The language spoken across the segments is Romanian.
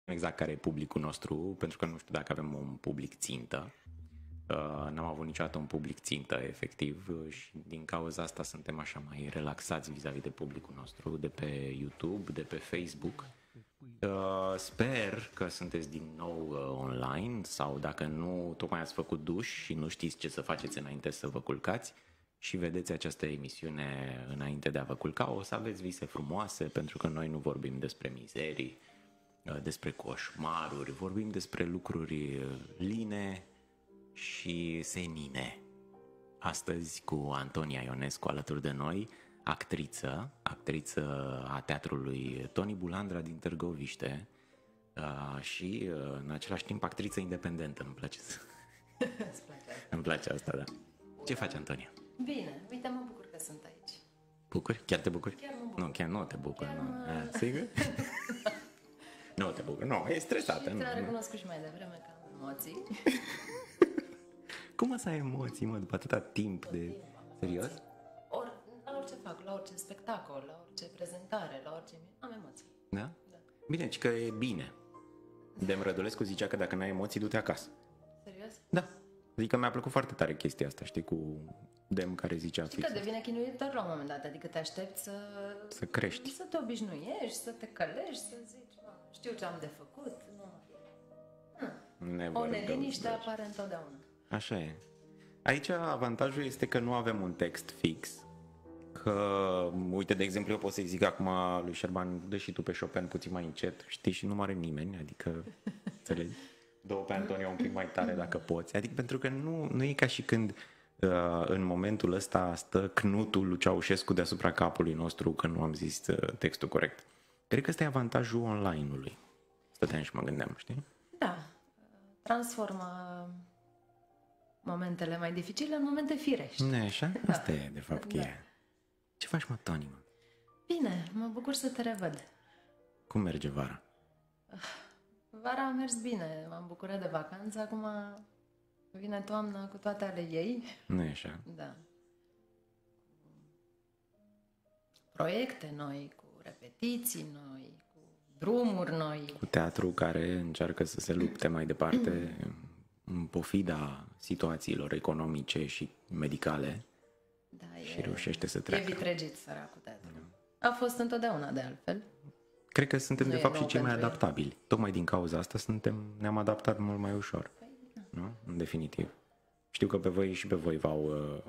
exact care e publicul nostru, pentru că nu știu dacă avem un public țintă. N-am avut niciodată un public țintă, efectiv, și din cauza asta suntem așa mai relaxați vis-a-vis de publicul nostru, de pe YouTube, de pe Facebook. Sper că sunteți din nou online sau dacă nu, tocmai ați făcut duș și nu știți ce să faceți înainte să vă culcați și vedeți această emisiune înainte de a vă culca, o să aveți vise frumoase, pentru că noi nu vorbim despre mizerii, despre coșmaruri, vorbim despre lucruri line și senine. Astăzi cu Antonia Ionescu alături de noi, actriță a teatrului Toni Bulandra din Târgoviște și în același timp actriță independentă. Îmi place îmi place asta, da. Ce faci, Antonia? Bine, uite, mă bucur că sunt aici. Bucuri? Chiar te bucuri? Chiar mă bucur. Nu, chiar nu te bucuri. Sigur? Nu te bucuri. Nu, e stresată. Și ți-am recunoscut și mai devreme că am emoții. Cum să ai emoții, mă, după atâta timp de... Serios? La orice fac, la orice spectacol, la orice prezentare, la orice... Am emoții. Da? Da. Bine, ci că e bine. Dem Rădulescu zicea că dacă n-ai emoții, du-te acasă. Serios? Da. Adică mi-a plăcut foarte tare chestia asta, știi, cu Dem care zicea fix. Știi că devine chinuitor la un moment dat, adică te aștepți să crești. Să te obișnuiești, să te călești, să zici, știu ce am de făcut. O neliniște apare întotdeauna. Așa e. Aici avantajul este că nu avem un text fix. Că, uite, de exemplu, eu pot să-i zic acum lui Șerban, dă și tu pe Chopin puțin mai încet, știi, și nu are nimeni, adică, înțelegi? Dă-o pe Antonia un pic mai tare dacă poți. Adică pentru că nu e ca și când în momentul ăsta stă Cnutul lui Ceaușescu deasupra capului nostru că nu am zis textul corect. Cred că ăsta e avantajul online-ului. Stăteam și mă gândeam, știi? Da. Transformă momentele mai dificile în momente firești. Nu așa? Da. Asta e, de fapt, cheia. Da. Ce faci, mă, Toni, mă? Bine, mă bucur să te revăd. Cum merge vara? Vara a mers bine, m-am bucurat de vacanță, acum vine toamna cu toate ale ei. Nu e așa? Da. Proiecte noi, cu repetiții noi, cu drumuri noi. Cu teatru care încearcă să se lupte mai departe în pofida situațiilor economice și medicale. Da, și reușește să treacă. E vitregit săracul teatru. A fost întotdeauna de altfel. Cred că suntem de fapt și cei mai adaptabili. Tocmai din cauza asta ne-am adaptat mult mai ușor. Nu? În definitiv. Știu că pe voi și pe voi v-au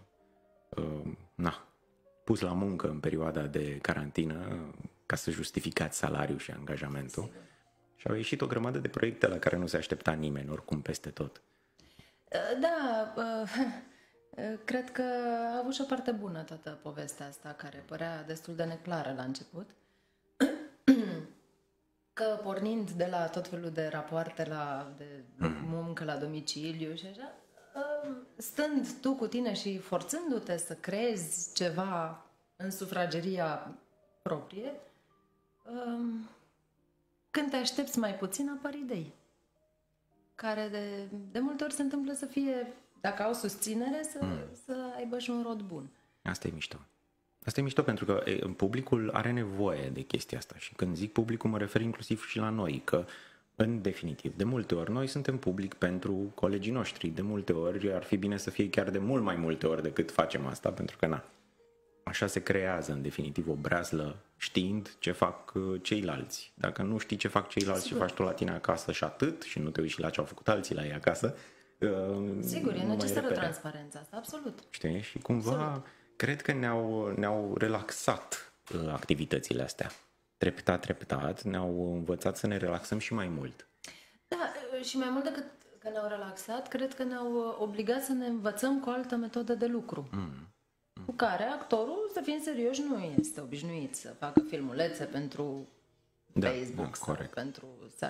pus la muncă în perioada de carantină ca să justificați salariul și angajamentul. Sigur. Și au ieșit o grămadă de proiecte la care nu se aștepta nimeni, oricum peste tot. Da, cred că a avut și o parte bună toată povestea asta, care părea destul de neclară la început. Că pornind de la tot felul de rapoarte de muncă la domiciliu și așa, stând tu cu tine și forțându-te să creezi ceva în sufrageria proprie, când te aștepți mai puțin, apar idei care de multe ori se întâmplă să fie, dacă au susținere, să aibă și un rod bun. Asta e mișto. Asta e mișto pentru că publicul are nevoie de chestia asta și când zic publicul mă refer inclusiv și la noi, că în definitiv, de multe ori noi suntem public pentru colegii noștri, de multe ori ar fi bine să fie chiar de mult mai multe ori decât facem asta, pentru că așa se creează în definitiv o breazlă știind ce fac ceilalți. Dacă nu știi ce fac ceilalți și faci tu la tine acasă și atât și nu te uiți și la ce au făcut alții la ei acasă, sigur, e necesară transparența asta, absolut. Știi? Și cumva absolut. Cred că ne-au relaxat activitățile astea. Treptat ne-au învățat să ne relaxăm și mai mult. Da, și mai mult decât că ne-au relaxat, cred că ne-au obligat să ne învățăm cu o altă metodă de lucru. Cu care actorul, să fim serioși, nu este obișnuit să facă filmulețe pentru Facebook sau corect. Pentru...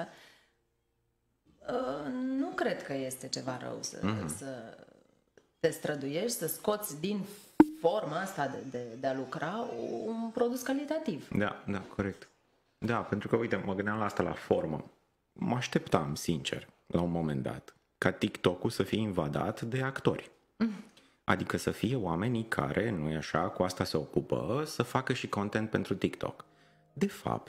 Nu cred că este ceva rău să te străduiești, să scoți din forma asta de a lucra un produs calitativ. Da, corect. Da, pentru că, uite, mă gândeam la asta, la formă. Mă așteptam, sincer, la un moment dat, ca TikTok-ul să fie invadat de actori. Adică să fie oamenii care, nu e așa, cu asta se ocupă, să facă și content pentru TikTok. De fapt,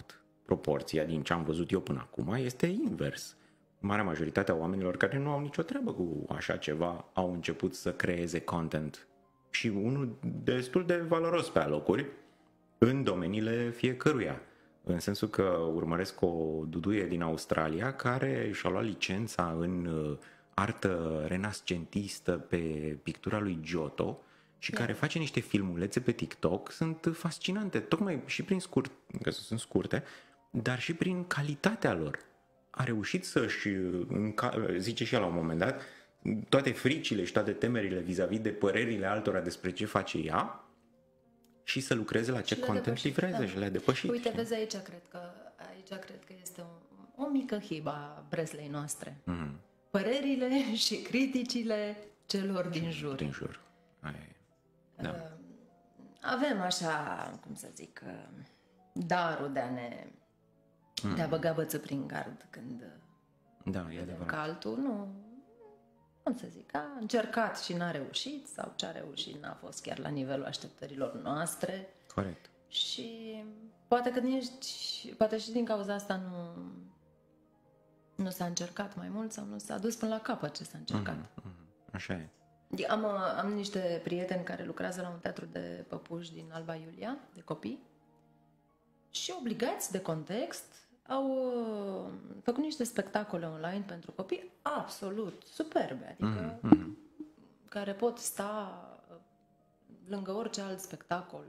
proporția din ce am văzut eu până acum este invers. Marea majoritate a oamenilor care nu au nicio treabă cu așa ceva au început să creeze content și unul destul de valoros pe alocuri în domeniile fiecăruia. În sensul că urmăresc o duduie din Australia care și-a luat licența în artă renascentistă pe pictura lui Giotto și care face niște filmulețe pe TikTok, sunt fascinante, tocmai și prin că sunt scurte, dar și prin calitatea lor. A reușit să-și, zice și el la un moment dat, toate fricile și toate temerile vis-a-vis de părerile altora despre ce face ea și să lucreze la ce content livreze și le-a depășit. Uite, vezi, aici cred că este o mică hibă a Breslei noastre. Părerile și criticile celor din jur. Din jur. Aia e. Da. Avem așa, cum să zic, darul de a băga băță prin gard când e adevărat. că altul cum să zic, a încercat și n-a reușit sau ce a reușit n-a fost chiar la nivelul așteptărilor noastre. Corect. Și poate și din cauza asta nu s-a încercat mai mult sau nu s-a dus până la capăt ce s-a încercat. Așa e. Am niște prieteni care lucrează la un teatru de păpuși din Alba Iulia, de copii, și obligați de context au făcut niște spectacole online pentru copii absolut superbe, adică care pot sta lângă orice alt spectacol.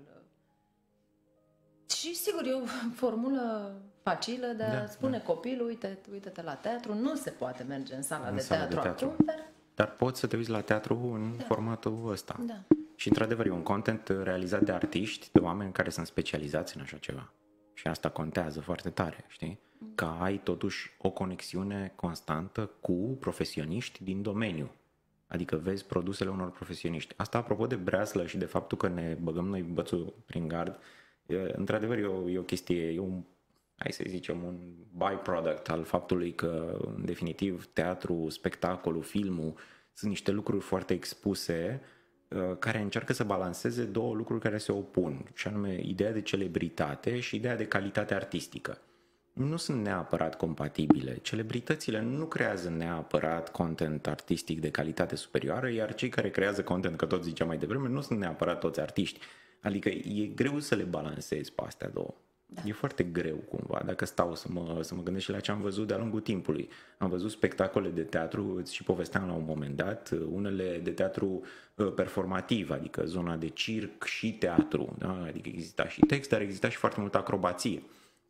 Și sigur, e o formulă facilă de a spune copilul, uite-te la teatru, nu se poate merge în sala de teatru acum, dar poți să te uiți la teatru în formatul ăsta. Da. Și într-adevăr e un content realizat de artiști, de oameni care sunt specializați în așa ceva. Și asta contează foarte tare, știi? Că ai totuși o conexiune constantă cu profesioniști din domeniu. Adică vezi produsele unor profesioniști. Asta apropo de breaslă și de faptul că ne băgăm noi bățul prin gard, într-adevăr e o chestie, hai să zicem, un byproduct al faptului că, în definitiv, teatru, spectacolul, filmul sunt niște lucruri foarte expuse care încearcă să balanceze două lucruri care se opun, și anume ideea de celebritate și ideea de calitate artistică. Nu sunt neapărat compatibile. Celebritățile nu creează neapărat content artistic de calitate superioară, iar cei care creează content, că tot ziceam mai devreme, nu sunt neapărat toți artiști. Adică e greu să le balancezi pe astea două. Da. E foarte greu cumva, dacă stau să mă gândesc și la ce am văzut de-a lungul timpului. Am văzut spectacole de teatru, îți și povesteam la un moment dat, unele de teatru performativ, adică zona de circ și teatru, da? Adică exista și text, dar exista și foarte multă acrobație.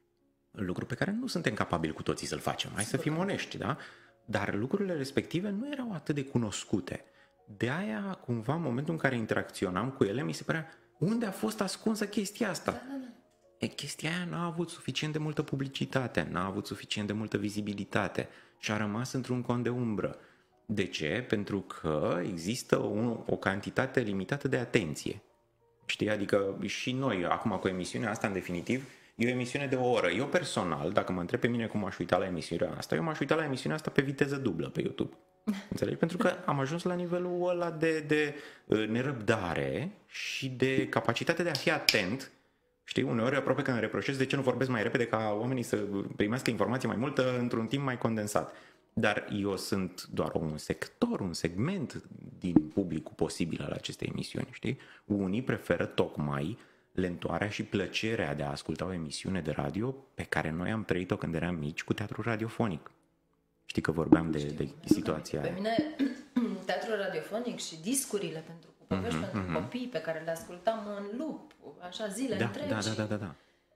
Lucru pe care nu suntem capabili cu toții să-l facem, hai să fim onești, da? Dar lucrurile respective nu erau atât de cunoscute. De aia, cumva, în momentul în care interacționam cu ele, mi se părea, unde a fost ascunsă chestia asta? Da. Chestia aia n-a avut suficient de multă publicitate, n-a avut suficient de multă vizibilitate și a rămas într-un cont de umbră. De ce? Pentru că există o cantitate limitată de atenție. Știi? Adică și noi, acum cu emisiunea asta, în definitiv, e o emisiune de o oră. Eu personal, dacă mă întreb pe mine cum aș uita la emisiunea asta, eu m-aș uita la emisiunea asta pe viteză dublă pe YouTube. Înțelegi? Pentru că am ajuns la nivelul ăla de nerăbdare și de capacitate de a fi atent. Știi, uneori aproape că îmi reproșez de ce nu vorbesc mai repede ca oamenii să primească informație mai multă într-un timp mai condensat. Dar eu sunt doar un segment din publicul posibil al acestei emisiuni, știi? Unii preferă tocmai lentoarea și plăcerea de a asculta o emisiune de radio pe care noi am trăit-o când eram mici cu teatrul radiofonic. Știi că vorbeam de situația aia. Pe mine, teatrul radiofonic și discurile pentru povești pentru copii pe care le ascultam în loop, așa zile întregi. Da.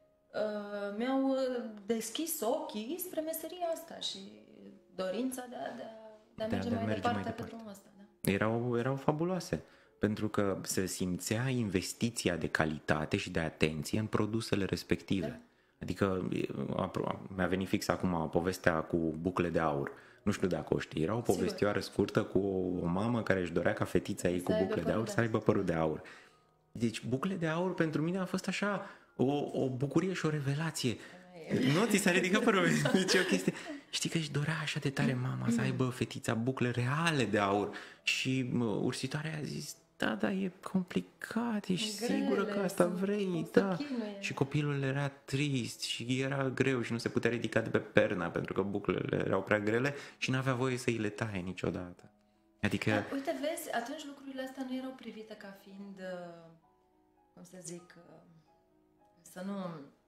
Mi-au deschis ochii spre meseria asta și dorința de a merge mai departe pe drumul ăsta. Da. Erau fabuloase. Pentru că se simțea investiția de calitate și de atenție în produsele respective. Da. Adică mi-a venit fix acum povestea cu bucle de aur. Nu știu dacă o știi. Era o povestioară scurtă cu o mamă care își dorea ca fetița ei cu bucle de aur să aibă părul de aur. Deci bucle de aur pentru mine a fost așa o bucurie și o revelație. Nu ți s-a ridicat părul? Deci e o chestie. Știi că își dorea așa de tare mama să aibă fetița bucle reale de aur. Și ursitoarea a zis: da, e complicat, ești Grele, sigură că asta vrei, da. chinuie. Și copilul era trist și era greu și nu se putea ridica de pe perna pentru că buclele erau prea grele și n-avea voie să îi le taie niciodată. Adică... Da, uite, vezi, atunci lucrurile astea nu erau privite ca fiind, cum să zic, să nu...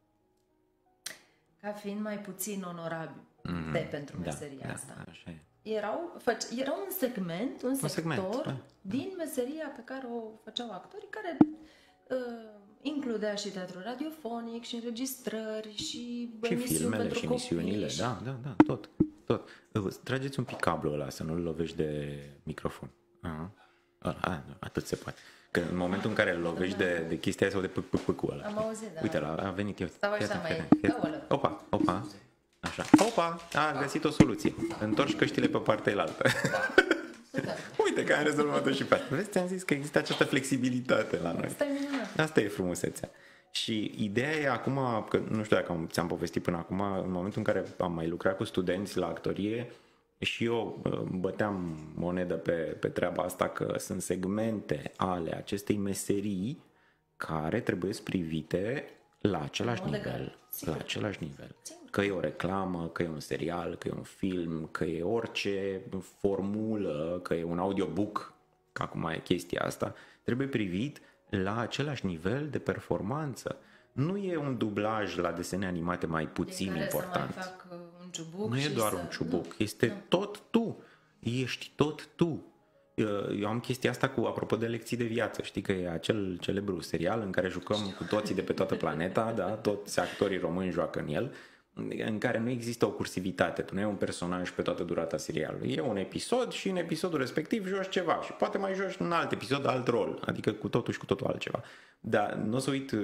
ca fiind mai puțin onorabil pentru meseria asta. Așa e. Era un segment, un sector da. din meseria pe care o făceau actorii, care includea și teatru radiofonic, și înregistrări, și filmele, și emisiunile, da, tot. Trageți un pic cablul ăla, să nu-l lovești de microfon. Atât se poate. Că în momentul în care îl lovești de chestia aia sau de pâc-pâc-pâc-ul ăla. Am auzit, da. Uite, a venit eu. Stau așa mai... Opa. Așa. Opa, a găsit o soluție. Întorci căștile pe partea elaltă. Uite că am rezolvat-o și pe asta. Vezi, ți-am zis că există această flexibilitate la noi. Asta e frumusețea. Și ideea e acum, că nu știu dacă ți-am povestit până acum, în momentul în care am mai lucrat cu studenți la actorie, și eu băteam monedă pe treaba asta, că sunt segmente ale acestei meserii care trebuie privite la același nivel. La același nivel. Că e o reclamă, că e un serial, că e un film, că e orice formulă, că e un audiobook, că acum e chestia asta, trebuie privit la același nivel de performanță. Nu e un dublaj la desene animate mai puțin important. Nu e doar un ciubuc, este tot tu. Ești tot tu. Eu am chestia asta apropo de lecții de viață. Știi că e acel celebru serial în care jucăm cu toții de pe toată planeta, da? Toți actorii români joacă în el, în care nu există o cursivitate. Tu nu ai un personaj pe toată durata serialului. E un episod și în episodul respectiv joci ceva și poate mai joci în alt episod alt rol, adică cu totul și cu totul altceva. Dar nu o să uit,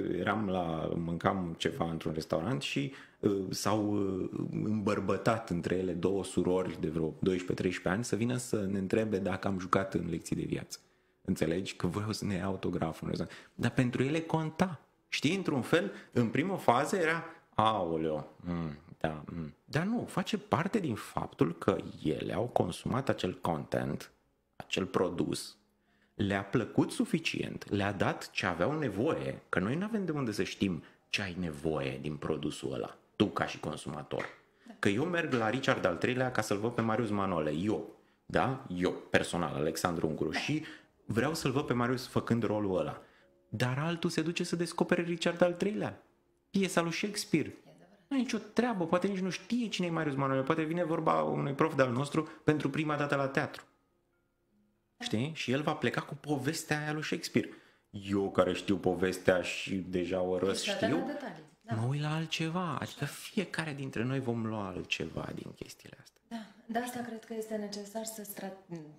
mâncam ceva într-un restaurant și s-au îmbărbătat între ele două surori de vreo 12-13 ani să vină să ne întrebe dacă am jucat în lecții de viață. Înțelegi? Că vreau să ne ia autograful. Dar pentru ele conta. Știi, într-un fel, în primă fază era aoleo, dar nu, face parte din faptul că ele au consumat acel content, acel produs, le-a plăcut suficient, le-a dat ce aveau nevoie, că noi nu avem de unde să știm ce ai nevoie din produsul ăla, tu ca și consumator. Că eu merg la Richard al III-lea ca să-l văd pe Marius Manole, eu, personal, Alexandru Unguru, și vreau să-l văd pe Marius făcând rolul ăla. Dar altul se duce să descopere Richard al III-lea. Piesa lui Shakespeare. Nu e nicio treabă, poate nici nu știe cine e Marius Manole, poate vine vorba unui prof de-al nostru pentru prima dată la teatru. Știi? Și el va pleca cu povestea aia lui Shakespeare. Eu care știu povestea și deja o știu, mă uit la altceva. Adică fiecare dintre noi vom lua altceva din chestiile astea. Da, de asta cred că este necesar să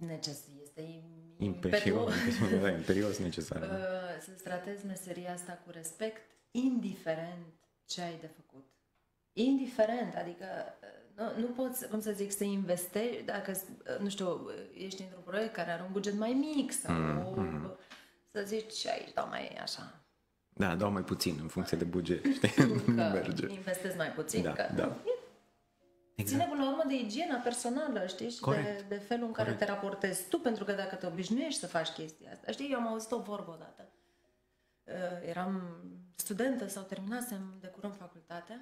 imperios necesar. Să tratezi meseria asta cu respect, indiferent ce ai de făcut. Indiferent, adică nu poți, cum să zic, să investești dacă, nu știu, ești într-un proiect care are un buget mai mic sau să zici aici dau mai așa. Da, dau mai puțin în funcție de buget, știi? Nu merge. Investezi mai puțin, da. Ține până la urmă de igiena personală, știi? Și de felul în care te raportezi tu, pentru că dacă te obișnuiești să faci chestia asta. Știi, eu am auzit o vorbă odată. Eram studentă sau terminasem de curând facultatea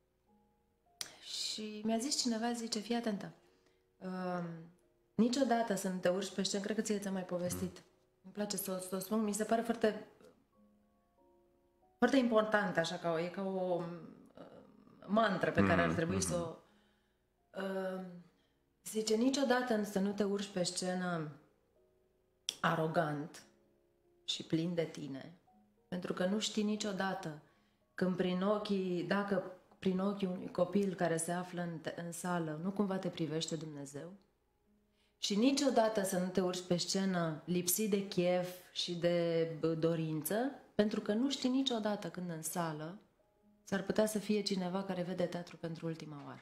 și mi-a zis cineva, zice, fii atentă, niciodată să nu te urci pe scenă, cred că ți-am mai povestit. Îmi place să o spun, mi se pare foarte, foarte important, așa, e ca o mantră pe care ar trebui să o... zice, niciodată să nu te urci pe scenă arogant și plin de tine, pentru că nu știi niciodată când dacă prin ochii unui copil care se află în sală nu cumva te privește Dumnezeu. Și niciodată să nu te urci pe scenă lipsit de chef și de dorință, pentru că nu știi niciodată când în sală s-ar putea să fie cineva care vede teatru pentru ultima oară.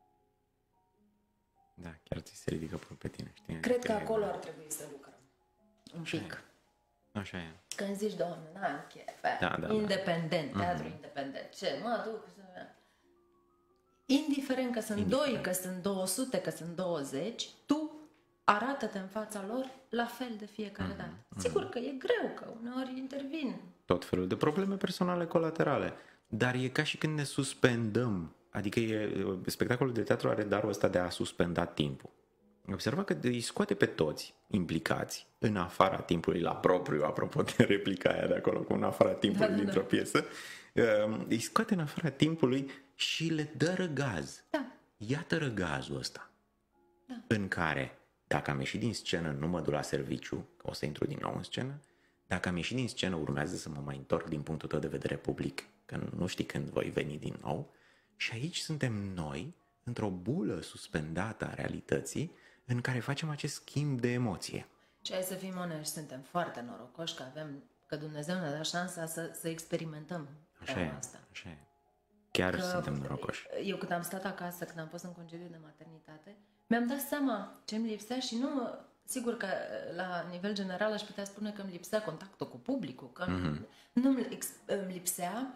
Da, chiar ți se ridică pe tine, știi? Cred că acolo ar trebui să lucrăm. Un pic. Așa e. Când zici, Doamne, n-am chef, independent, teatru independent, ce, mă duc să... Indiferent că sunt 2, că sunt 200, că sunt 20, tu arată-te în fața lor la fel de fiecare dată. Sigur că e greu, că uneori intervin tot felul de probleme personale colaterale, dar e ca și când ne suspendăm. Adică spectacolul de teatru are darul ăsta de a suspenda timpul. Observa că îi scoate pe toți implicați în afara timpului la propriu, apropo de replica aia de acolo, cu în afara timpului dintr-o piesă, îi scoate în afara timpului și le dă răgaz. Da. Iată răgazul ăsta, în care, dacă am ieșit din scenă, nu mă duc la serviciu, că o să intru din nou în scenă, dacă am ieșit din scenă, urmează să mă mai întorc din punctul tău de vedere public, că nu știi când voi veni din nou. Și aici suntem noi, într-o bulă suspendată a realității, în care facem acest schimb de emoție. Și hai să fim onești, suntem foarte norocoși că Dumnezeu ne dă șansa să experimentăm asta. Așa e. Chiar suntem norocoși. Eu când am stat acasă, când am fost în concediu de maternitate, mi-am dat seama ce îmi lipsea și nu... Sigur că la nivel general aș putea spune că îmi lipsea contactul cu publicul, că nu îmi lipsea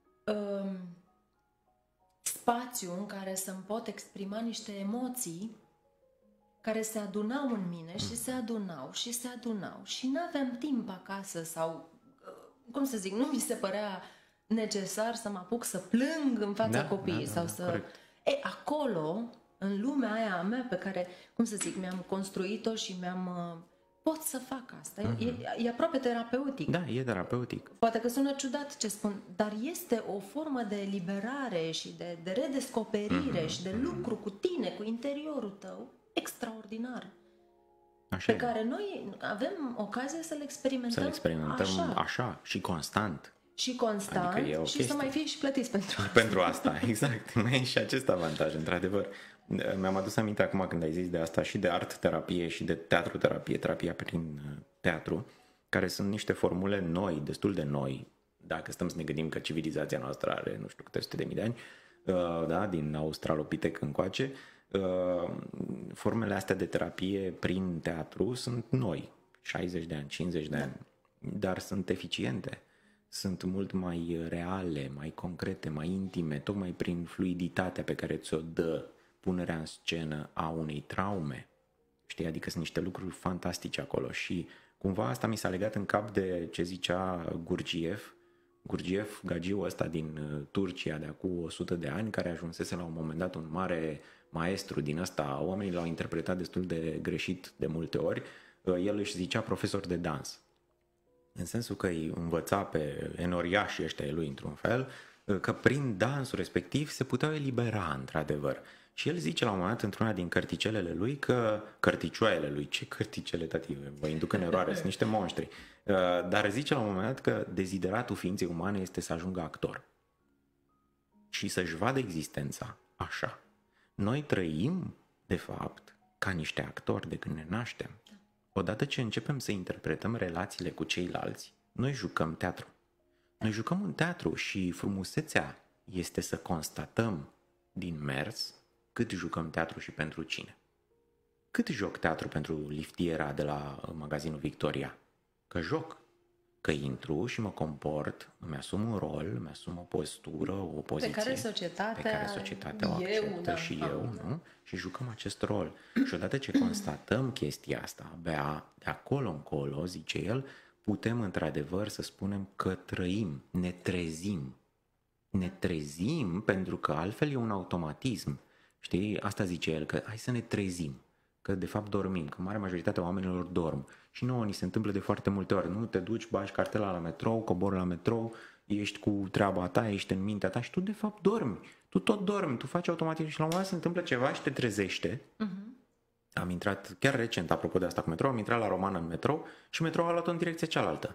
spațiu în care să-mi pot exprima niște emoții care se adunau în mine și se adunau și se adunau și n-aveam timp acasă sau, cum să zic, nu mi se părea necesar să mă apuc să plâng în fața copiii sau să... Corect. Acolo, în lumea aia a mea pe care, cum să zic, mi-am construit-o și pot să fac asta. E aproape terapeutic. Da, e terapeutic. Poate că sună ciudat ce spun, dar este o formă de eliberare și de redescoperire și de lucru cu tine, cu interiorul tău, extraordinar. Așa pe care noi avem ocazia să le experimentăm, așa și constant. Și constant, adică și să mai fie și plătiți pentru asta. Exact. Mai e și acest avantaj, într-adevăr. Mi-am adus aminte acum când ai zis de asta și de art-terapie și de teatru-terapie, terapia prin teatru, care sunt niște formule noi, destul de noi, dacă stăm să ne gândim că civilizația noastră are, nu știu câte sute de mii de ani, da, din Australopithec încoace, formele astea de terapie prin teatru sunt noi, 60 de ani, 50 de ani, dar sunt eficiente. Sunt mult mai reale, mai concrete, mai intime, tocmai prin fluiditatea pe care ți-o dă punerea în scenă a unei traume. Știi? Adică sunt niște lucruri fantastice acolo și cumva asta mi s-a legat în cap de ce zicea Gurdjieff, gagiul ăsta din Turcia de acum 100 de ani, care ajunsese la un moment dat un mare maestru din ăsta, oamenii l-au interpretat destul de greșit de multe ori, el își zicea profesor de dans. În sensul că îi învăța pe enoriașii ăștia lui, într-un fel, că prin dansul respectiv se puteau elibera, într-adevăr. Și el zice la un moment dat, într-una din cărticelele lui, cărticioaiele lui, ce cărticele, tati, vă induc în eroare, sunt niște monștri, dar zice la un moment dat că dezideratul ființei umane este să ajungă actor. Și să-și vadă existența așa. Noi trăim, de fapt, ca niște actori de când ne naștem. Odată ce începem să interpretăm relațiile cu ceilalți, noi jucăm teatru. Noi jucăm un teatru și frumusețea este să constatăm din mers cât jucăm teatru și pentru cine. Cât joc teatru pentru liftiera de la magazinul Victoria? Că joc. Că intru și mă comport, îmi asum un rol, îmi asum o postură, o poziție pe care societatea o acceptă și eu, nu? Și jucăm acest rol. Și odată ce constatăm chestia asta, abia de acolo încolo, zice el, putem într-adevăr să spunem că trăim, ne trezim. Ne trezim pentru că altfel e un automatism. Știi? Asta zice el, că hai să ne trezim. Că de fapt dormim, că marea majoritatea oamenilor dorm. Și nouă ni se întâmplă de foarte multe ori. Nu te duci, bagi cartela la metrou, cobori la metrou, ești cu treaba ta, ești în mintea ta și tu de fapt dormi. Tu tot dormi, tu faci automatic și la un moment dat se întâmplă ceva și te trezește. Am intrat, chiar recent, apropo de asta cu metrou, am intrat la Romană în metrou și metrou a luat-o în direcția cealaltă.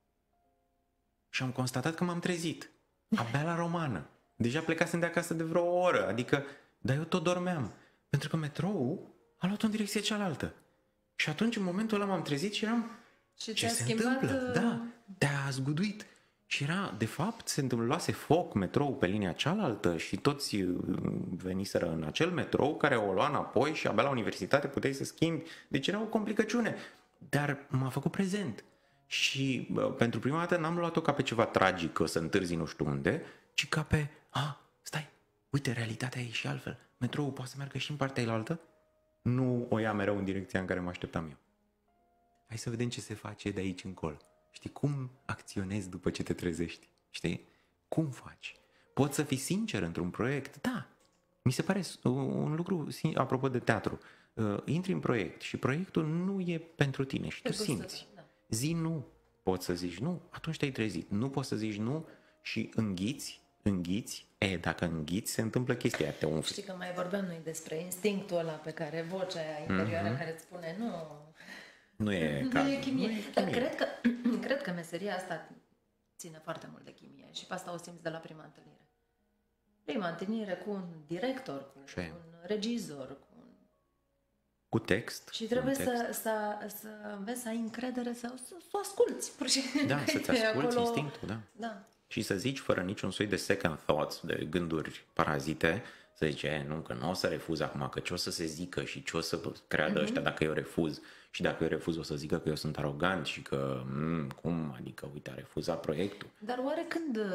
Și am constatat că m-am trezit. Abia la Romană. Deja plecasem de acasă de vreo oră, adică, dar eu tot dormeam. Pentru că metrou a luat-o în direcția cealaltă. Și atunci, în momentul ăla, m-am trezit și eram... Și ce se întâmplă? Da, te-a zguduit. Și era, de fapt, se luase foc metrou pe linia cealaltă și toți veniseră în acel metrou care o lua înapoi și abia la universitate puteai să schimbi. Deci era o complicăciune. Dar m-a făcut prezent. Și pentru prima dată n-am luat-o ca pe ceva tragic, că o să întârzi nu știu unde, ci ca pe, stai, uite, realitatea e și altfel. Metroul poate să meargă și în partea ailaltă? nu o ia mereu în direcția în care mă așteptam eu. Hai să vedem ce se face de aici încolo. Știi, cum acționezi după ce te trezești? Știi? Cum faci? Poți să fii sincer într-un proiect? Da. Mi se pare un lucru, apropo de teatru, intri în proiect și proiectul nu e pentru tine și tu simți. Da. Zi nu. Poți să zici nu, atunci te-ai trezit. Nu poți să zici nu și înghiți. Dacă înghiți, se întâmplă chestia aia, te umfli. Știi că mai vorbeam noi despre instinctul ăla pe care vocea aia interioară care îți spune nu... Nu e chimie. Dar cred că meseria asta ține foarte mult de chimie și pe asta o simți de la prima întâlnire. Prima întâlnire cu un director, cu un regizor, cu text. Și trebuie să înveți să ai încredere, să o asculți. Da, să-ți asculți instinctul, da. Da. Și să zici fără niciun soi de second thoughts, de gânduri parazite, să zici, nu, că nu o să refuz acum, că ce o să se zică și ce o să creadă ăștia dacă eu refuz. Și dacă eu refuz o să zică că eu sunt arogant și că, cum, adică, uite, a refuzat proiectul. Dar oare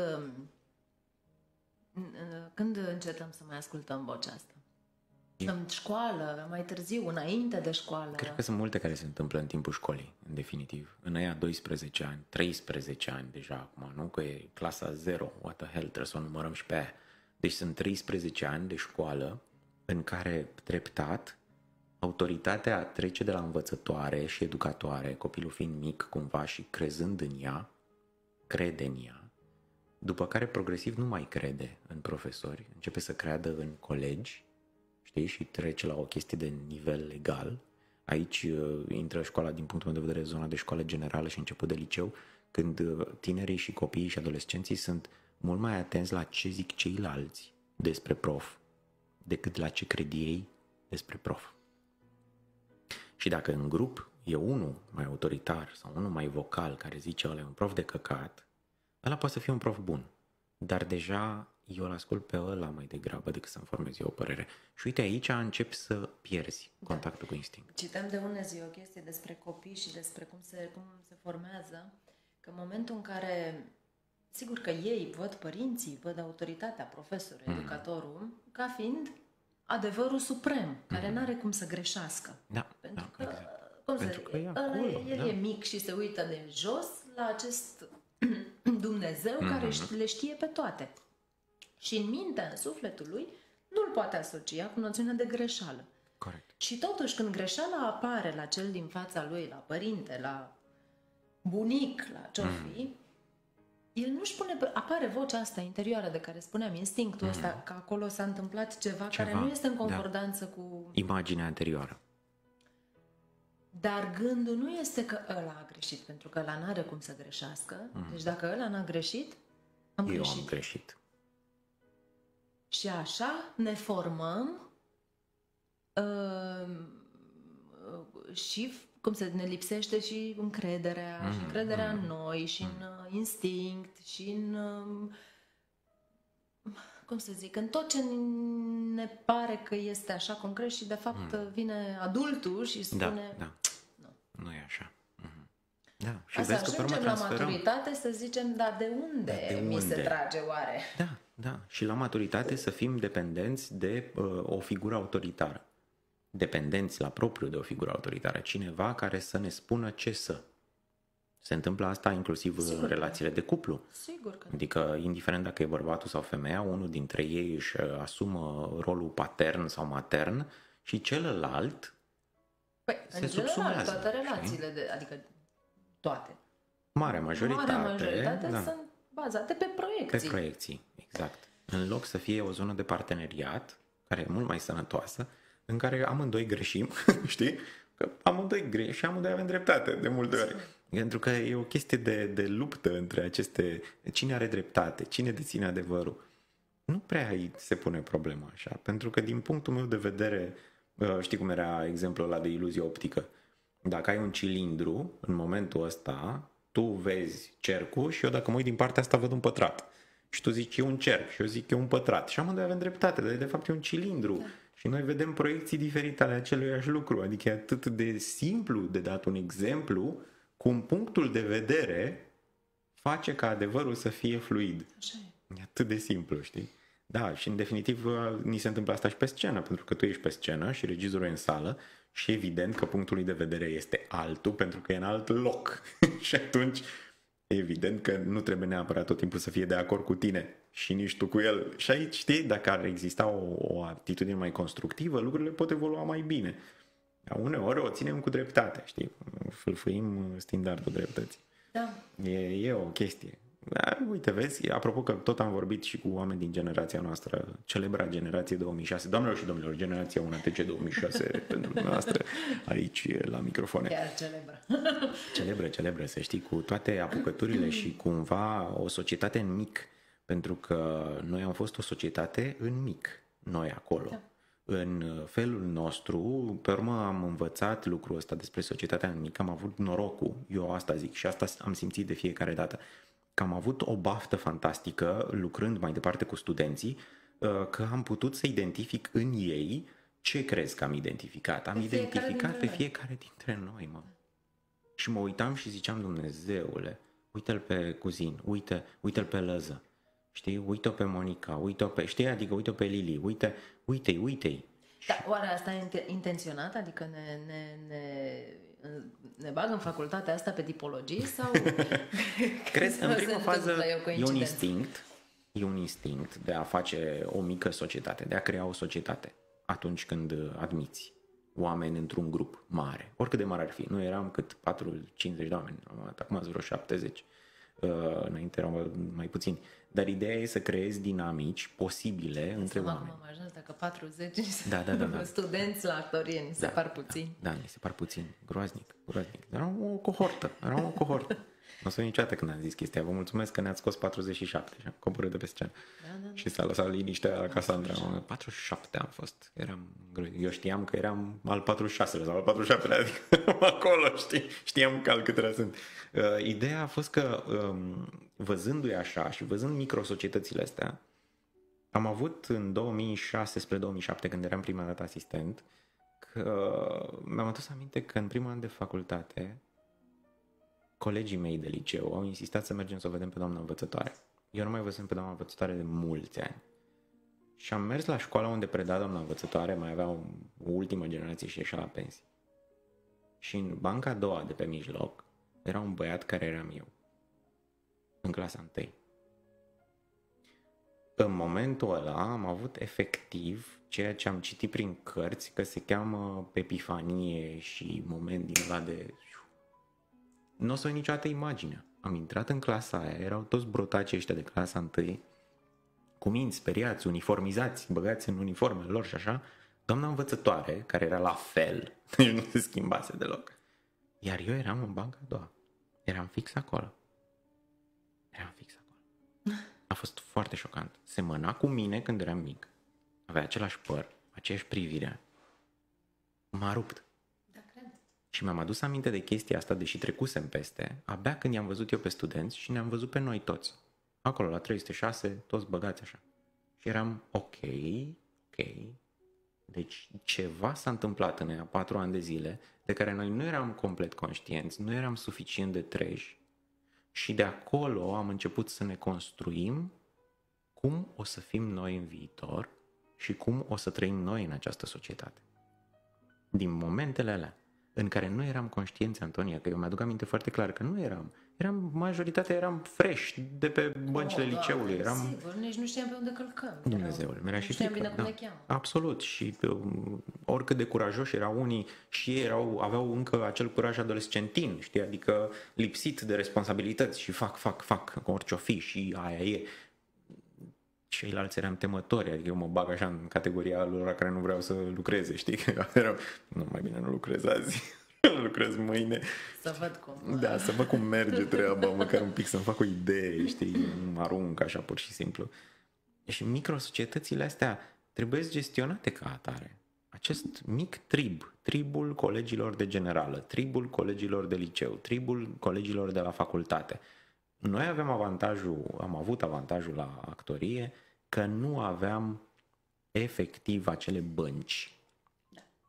când încetăm să mai ascultăm vocea asta? În școală, mai târziu, înainte de școală? Cred că sunt multe care se întâmplă în timpul școlii, în definitiv. În aia 12 ani, 13 ani deja acum, nu? Că e clasa 0, what the hell, trebuie să o numărăm și pe aia. Deci sunt 13 ani de școală în care, treptat, autoritatea trece de la învățătoare și educatoare, copilul fiind mic cumva și crezând în ea, crede în ea, după care progresiv nu mai crede în profesori, începe să creadă în colegi, știi, și trece la o chestie de nivel egal. Aici intră școala, din punctul meu de vedere, zona de școală generală și început de liceu, când tinerii și copiii și adolescenții sunt mult mai atenți la ce zic ceilalți despre prof, decât la ce cred ei despre prof. Și dacă în grup e unul mai autoritar sau unul mai vocal care zice ăla e un prof de căcat, ăla poate să fie un prof bun, dar deja eu îl ascult pe ăla mai degrabă decât să-mi formez eu o părere. Și uite, aici încep să pierzi contactul cu instinct. Citeam de unde zi o chestie despre copii și despre cum se formează, că în momentul în care, sigur că ei văd părinții, văd autoritatea, profesorul, educatorul, ca fiind adevărul suprem, care n-are cum să greșească. Da, pentru că, exact. Pentru că el e mic și se uită de jos la acest Dumnezeu care le știe pe toate. Și în mintea, în sufletul lui, nu-l poate asocia cu noțiunea de greșeală. Corect. Și totuși, când greșeala apare la cel din fața lui, la părinte, la bunic, la ce-o fi, el nu-și pune... Apare vocea asta interioară de care spuneam, instinctul ăsta, că acolo s-a întâmplat ceva care nu este în concordanță cu... imaginea anterioară. Dar gândul nu este că ăla a greșit, pentru că ăla n-are cum să greșească. Deci dacă ăla n-a greșit, am greșit. Și așa ne formăm și ne lipsește și încrederea, și încrederea în noi, și în instinct, și în, în tot ce ne pare că este așa concret și de fapt vine adultul și spune nu e așa. Da, și asta ajungem la maturitate să zicem, dar de unde mi se trage oare? Da, și la maturitate să fim dependenți de o figură autoritară. Dependenți la propriu de o figură autoritară. Cineva care să ne spună ce să. Se întâmplă asta inclusiv în relațiile de cuplu. Sigur că. Adică, indiferent dacă e bărbatul sau femeia, unul dintre ei își asumă rolul patern sau matern și celălalt se subsumează. Toate relațiile, adică toate. Marea majoritate sunt bazate pe proiecții. Pe proiecții, exact. În loc să fie o zonă de parteneriat, care e mult mai sănătoasă, în care amândoi greșim, știi? Că amândoi greșim și amândoi avem dreptate de multe ori. Pentru că e o chestie de luptă între aceste... Cine are dreptate? Cine deține adevărul? Nu prea se pune problema așa. Pentru că din punctul meu de vedere, știi cum era exemplul ăla de iluzie optică? Dacă ai un cilindru, în momentul ăsta, tu vezi cercul și eu dacă mă uit din partea asta văd un pătrat. Și tu zici e un cerc și eu zic e un pătrat. Și amândoi avem dreptate, dar de fapt e un cilindru. Da. Și noi vedem proiecții diferite ale aceluiași lucru. Adică e atât de simplu de dat un exemplu cum punctul de vedere face ca adevărul să fie fluid. Așa e atât de simplu, știi? Da, și în definitiv ni se întâmplă asta și pe scenă, pentru că tu ești pe scenă și regizorul e în sală și evident că punctul lui de vedere este altul pentru că e în alt loc. Și atunci evident că nu trebuie neapărat tot timpul să fie de acord cu tine și nici tu cu el. Și aici, știi, dacă ar exista o atitudine mai constructivă, lucrurile pot evolua mai bine. Dar uneori o ținem cu dreptate, știi? Fâlfâim standardul dreptății. Da. E o chestie. Dar, uite, vezi, apropo că tot am vorbit și cu oameni din generația noastră, celebra generație 2006, doamnelor și domnilor, generația UNATC 2006 pentru noastră, aici la microfoane. Chiar celebră. Celebră, să știi, cu toate apucăturile și cumva o societate în mic, pentru că noi am fost o societate în mic, noi acolo. Da. În felul nostru, pe urmă am învățat lucrul ăsta despre societatea în mic, am avut norocul, eu asta zic și asta am simțit de fiecare dată, că am avut o baftă fantastică lucrând mai departe cu studenții, că am putut să identific în ei ce crezi că am identificat. Am identificat pe fiecare dintre noi, mă. Și mă uitam și ziceam, Dumnezeule, uite-l pe cuzin, uite-l pe Lăză, știi, uite-o pe Monica, uite-o pe, știi, adică uite-o pe Lili, uite-i. Da, oare asta e intenționat? Adică ne bag în facultatea asta pe tipologii sau... Crezi, în prima fază e un instinct de a face o mică societate, de a crea o societate atunci când admiți oameni într-un grup mare, oricât de mare ar fi. Noi eram cât 4-50 de oameni, acum ați vreo 70, înainte erau mai puțini. Dar ideea e să creezi dinamici posibile între oameni. Mă imaginez dacă 40 da. studenți la actorie, ni se par puțini. Da, ni se par puțini, groaznic. Era o cohortă. Nu sunt niciodată când am zis chestia. Vă mulțumesc că ne-ați scos 47 și am coborât de pe scenă. Da. Și s-a lăsat liniștea la Cassandra. 47 am fost. Eu știam că eram al 46-lea sau al 47-lea, adică acolo, știam cal câte sunt. Ideea a fost că văzându-i așa și văzând microsocietățile astea, am avut în 2006 spre 2007, când eram prima dată asistent, că mi-am adus aminte că în primul an de facultate colegii mei de liceu au insistat să mergem să o vedem pe doamna învățătoare. Eu nu mai văzusem pe doamna învățătoare de mulți ani. Și am mers la școala unde preda doamna învățătoare, mai avea o ultimă generație și ieșea la pensie. Și în banca a doua de pe mijloc era un băiat care eram eu, în clasa 1. În momentul ăla am avut efectiv ceea ce am citit prin cărți, că se cheamă epifanie și moment din ăla de... Nu o să uit niciodată imaginea. Am intrat în clasa aia, erau toți brotacii ăștia de clasa 1, cu minți speriați, uniformizați, băgați în uniformele lor și așa, doamna învățătoare, care era la fel, deci nu se schimbase deloc. Iar eu eram în banca a doua. Eram fix acolo. A fost foarte șocant. Semăna cu mine când eram mic. Avea același păr, aceeași privire. M-a rupt. Da, cred. Și mi-am adus aminte de chestia asta, deși trecusem peste, abia când i-am văzut eu pe studenți și ne-am văzut pe noi toți. Acolo, la 306, toți băgați așa. Și eram, ok. Deci ceva s-a întâmplat în aia 4 ani de zile, de care noi nu eram complet conștienți, nu eram suficient de treji. Și de acolo am început să ne construim cum o să fim noi în viitor și cum o să trăim noi în această societate. Din momentele alea în care nu eram conștienți, Antonia, că eu mi-aduc aminte foarte clar că nu eram. Majoritatea eram fresh de pe băncile liceului. Sigur, nici nu știam pe unde călcăm. Dumnezeule, mi-era și frică. Bine cum le cheamă. Absolut. Și oricât de curajoși erau unii și ei aveau încă acel curaj adolescentin, știi? Adică lipsit de responsabilități și fac, orice o fi și aia e. Ceilalți eram temători, adică eu mă bag așa în categoria lor care nu vreau să lucreze, știi? Nu, mai bine nu lucrez azi. Lucrez mâine. Să văd cum. Da, să văd cum merge treaba, măcar un pic să-mi fac o idee, știi, nu mă arunc așa pur și simplu. Și microsocietățile astea trebuie gestionate ca atare. Acest mic tribul colegilor de generală, tribul colegilor de liceu, tribul colegilor de la facultate. Noi am avut avantajul la actorie că nu aveam efectiv acele bănci.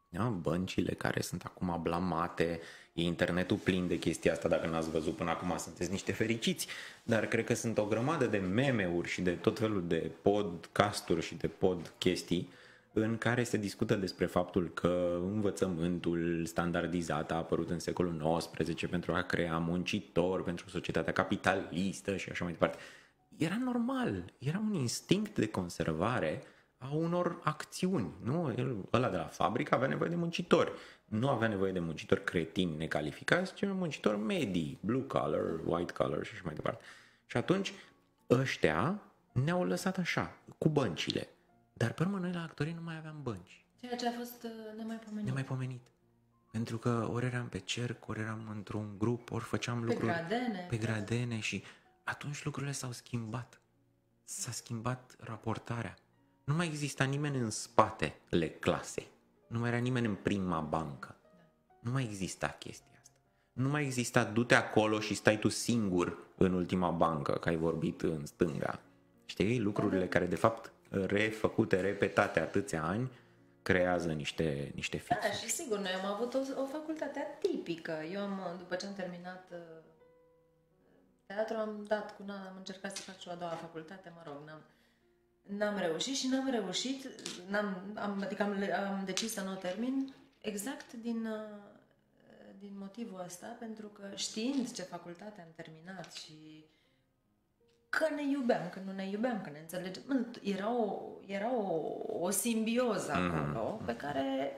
Da? Băncile care sunt acum blamate, e internetul plin de chestia asta, dacă n-ați văzut până acum sunteți niște fericiți, dar cred că sunt o grămadă de meme-uri și de tot felul de podcasturi și de chestii în care se discută despre faptul că învățământul standardizat a apărut în secolul XIX pentru a crea muncitori pentru societatea capitalistă și așa mai departe. Era normal, era un instinct de conservare a unor acțiuni, nu? Ăla de la fabrică avea nevoie de muncitori. Nu avea nevoie de muncitori cretini necalificați, ci muncitori medii, blue collar, white collar și așa mai departe. Și atunci ăștia ne-au lăsat așa, cu băncile. Dar pe urmă noi la actorii nu mai aveam bănci. Ceea ce a fost nemaipomenit. Nemaipomenit. Pentru că ori eram pe cerc, ori eram într-un grup, ori făceam lucruri pe gradene și atunci lucrurile s-au schimbat. S-a schimbat raportarea. Nu mai exista nimeni în spatele clasei. Nu mai era nimeni în prima bancă. Nu mai exista chestia asta. Nu mai exista du-te acolo și stai tu singur în ultima bancă, că ai vorbit în stânga. Știi? Lucrurile care de fapt refăcute, repetate atâția ani, creează niște fixuri. Da, și sigur, noi am avut o facultate atipică. Eu după ce am terminat teatru, am încercat să fac și o a doua facultate, mă rog, n-am reușit și am decis să nu o termin exact din motivul ăsta, pentru că știind ce facultate am terminat și că ne iubeam, că nu ne iubeam, că ne înțelegem, era o simbioză acolo pe care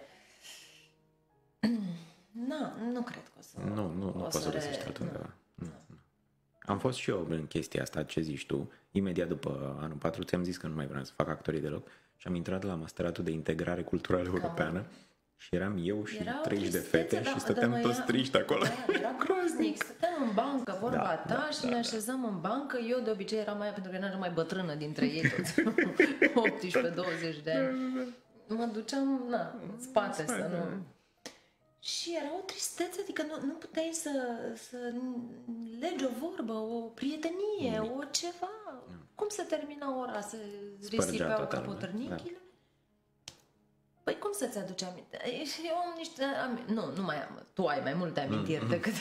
nu cred că o să nu poți să găsești altundeva. Am fost și eu în chestia asta, ce zici tu. Imediat după anul 4 ți-am zis că nu mai vreau să fac actorii deloc și am intrat la masteratul de integrare culturală europeană și eram eu și 30 de fete și stăteam toți triști acolo. Da, era groaznic. Stăteam în bancă, vorba ta, și ne așezam în bancă. Eu de obicei eram pentru că eram mai bătrână dintre ei toți, 18-20 de ani. Mă duceam în spate să nu... Și era o tristețe, adică nu puteai să legi o vorbă, o prietenie, o ceva. Cum se termina ora? Se risipeau capotărnichile? Păi cum să-ți aduci aminte? Eu am niște... Nu mai am. Tu ai mai multe amintiri decât...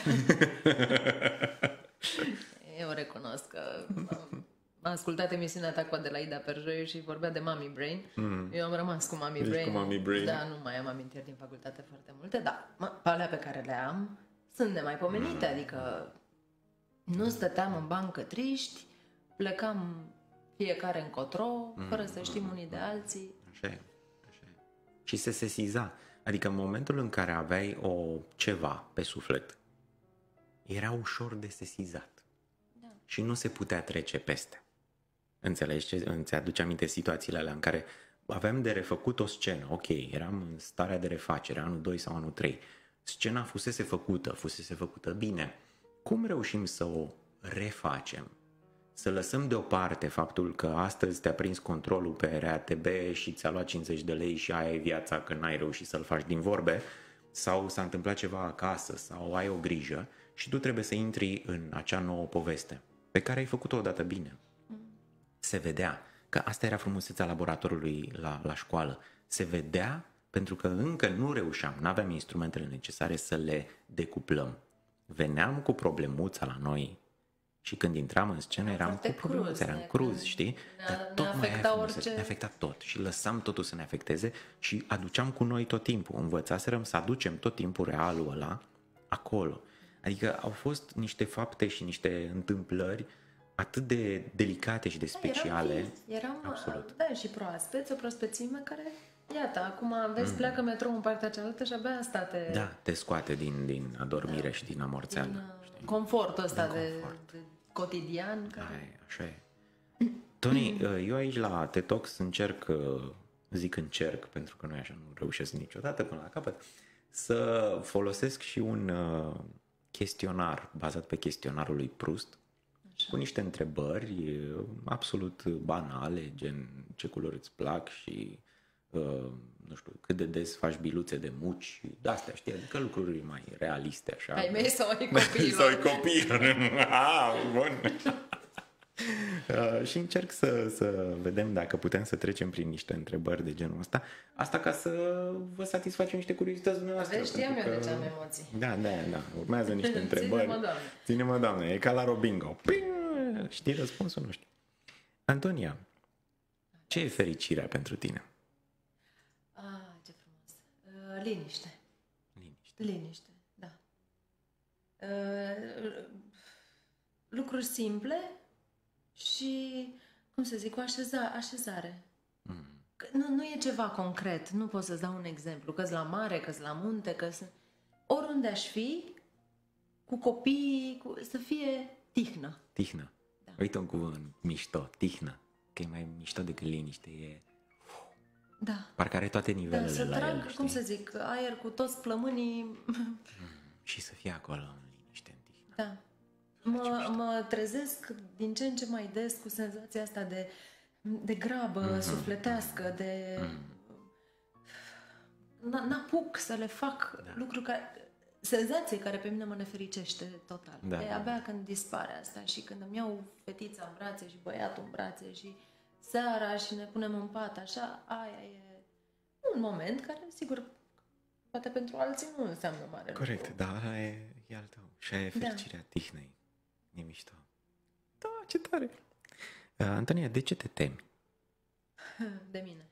Eu recunosc că am ascultat emisiunea ta cu Adelaida Perjoiu și vorbea de Mommy Brain. Eu am rămas cu Mommy Brain. Da, nu mai am amintiri din facultate foarte multe, dar alea pe care le am sunt nemaipomenite, adică nu stăteam în bancă triști, plecam fiecare încotro, fără să știm unii de alții. Așa e. Și se sesiza. Adică în momentul în care aveai ceva pe suflet, era ușor de sesizat. Da. Și nu se putea trece peste. Înțelegi? Îți aduce aminte situațiile alea în care aveam de refăcut o scenă. Ok, eram în starea de refacere, anul 2 sau anul 3. Scena fusese făcută bine. Cum reușim să o refacem? Să lăsăm deoparte faptul că astăzi te-a prins controlul pe RATB și ți-a luat 50 de lei și aia e viața, că n-ai reușit să-l faci din vorbe, sau s-a întâmplat ceva acasă, sau ai o grijă și tu trebuie să intri în acea nouă poveste pe care ai făcut-o odată bine. Se vedea că asta era frumusețea laboratorului la școală. Se vedea pentru că încă nu reușeam, n-aveam instrumentele necesare să le decuplăm. Veneam cu problemuța la noi și când intram în scenă eram cu problemuțe, eram cruz, știi? Dar tot mai ne afecta tot și lăsam totul să ne afecteze și aduceam cu noi tot timpul. Învățaserăm să aducem tot timpul realul ăla acolo. Adică au fost niște fapte și niște întâmplări atât de delicate și de speciale. Eram da, și proaspeți, o prospețime care, iată, acum vezi, pleacă metrou în partea cealaltă și abia asta te scoate din adormire și din amorțeală. Din confortul ăsta de cotidian. Care... Așa e. Tony, eu aici la TED Talks încerc pentru că noi așa nu reușesc niciodată până la capăt, să folosesc și un chestionar bazat pe chestionarul lui Proust, așa, cu niște întrebări absolut banale, gen ce culori îți plac și nu știu, cât de des faci biluțe de muci, de-astea, știi, adică lucruri mai realiste, așa. Ai mei sau ai copiilor? Sau ai copiilor. Bun. Și încerc să vedem dacă putem să trecem prin niște întrebări de genul ăsta. Asta ca să vă satisfacem niște curiozități dumneavoastră. Vezi, știam eu de ce am emoții. Da. Urmează niște întrebări. Ține-mă, Doamne. Ține-mă, Doamne. E ca la Robingo. Știi răspunsul? Nu știu. Antonia, ce e fericirea pentru tine? Ce frumos. Liniște. Liniște, da. Lucruri simple și, cum să zic, o așezare. Nu e ceva concret, nu pot să-ți dau un exemplu, că-s la mare, că-s la munte, oriunde aș fi, cu copiii, să fie tihnă. Tihnă. Da. Uite un cuvânt mișto, tihnă, că e mai mișto decât liniște, e... Da. Parcă are toate nivelele să la trag, el, știi? cum să zic, aer cu toți plămânii. Și să fie acolo în liniște, în tihnă. Da. Mă trezesc din ce în ce mai des cu senzația asta de grabă sufletească, de... N-apuc să le fac lucruri care... Senzație care pe mine mă nefericește total. Abia când dispare asta și când îmi iau fetița în brațe și băiatul în brațe și seara și ne punem în pat, așa, aia e un moment care, sigur, poate pentru alții nu înseamnă mare Corect, lucru. dar ăla e al tău. Și aia e fericirea tihnei. E mișto. Da, ce tare! Antonia, de ce te temi? De mine.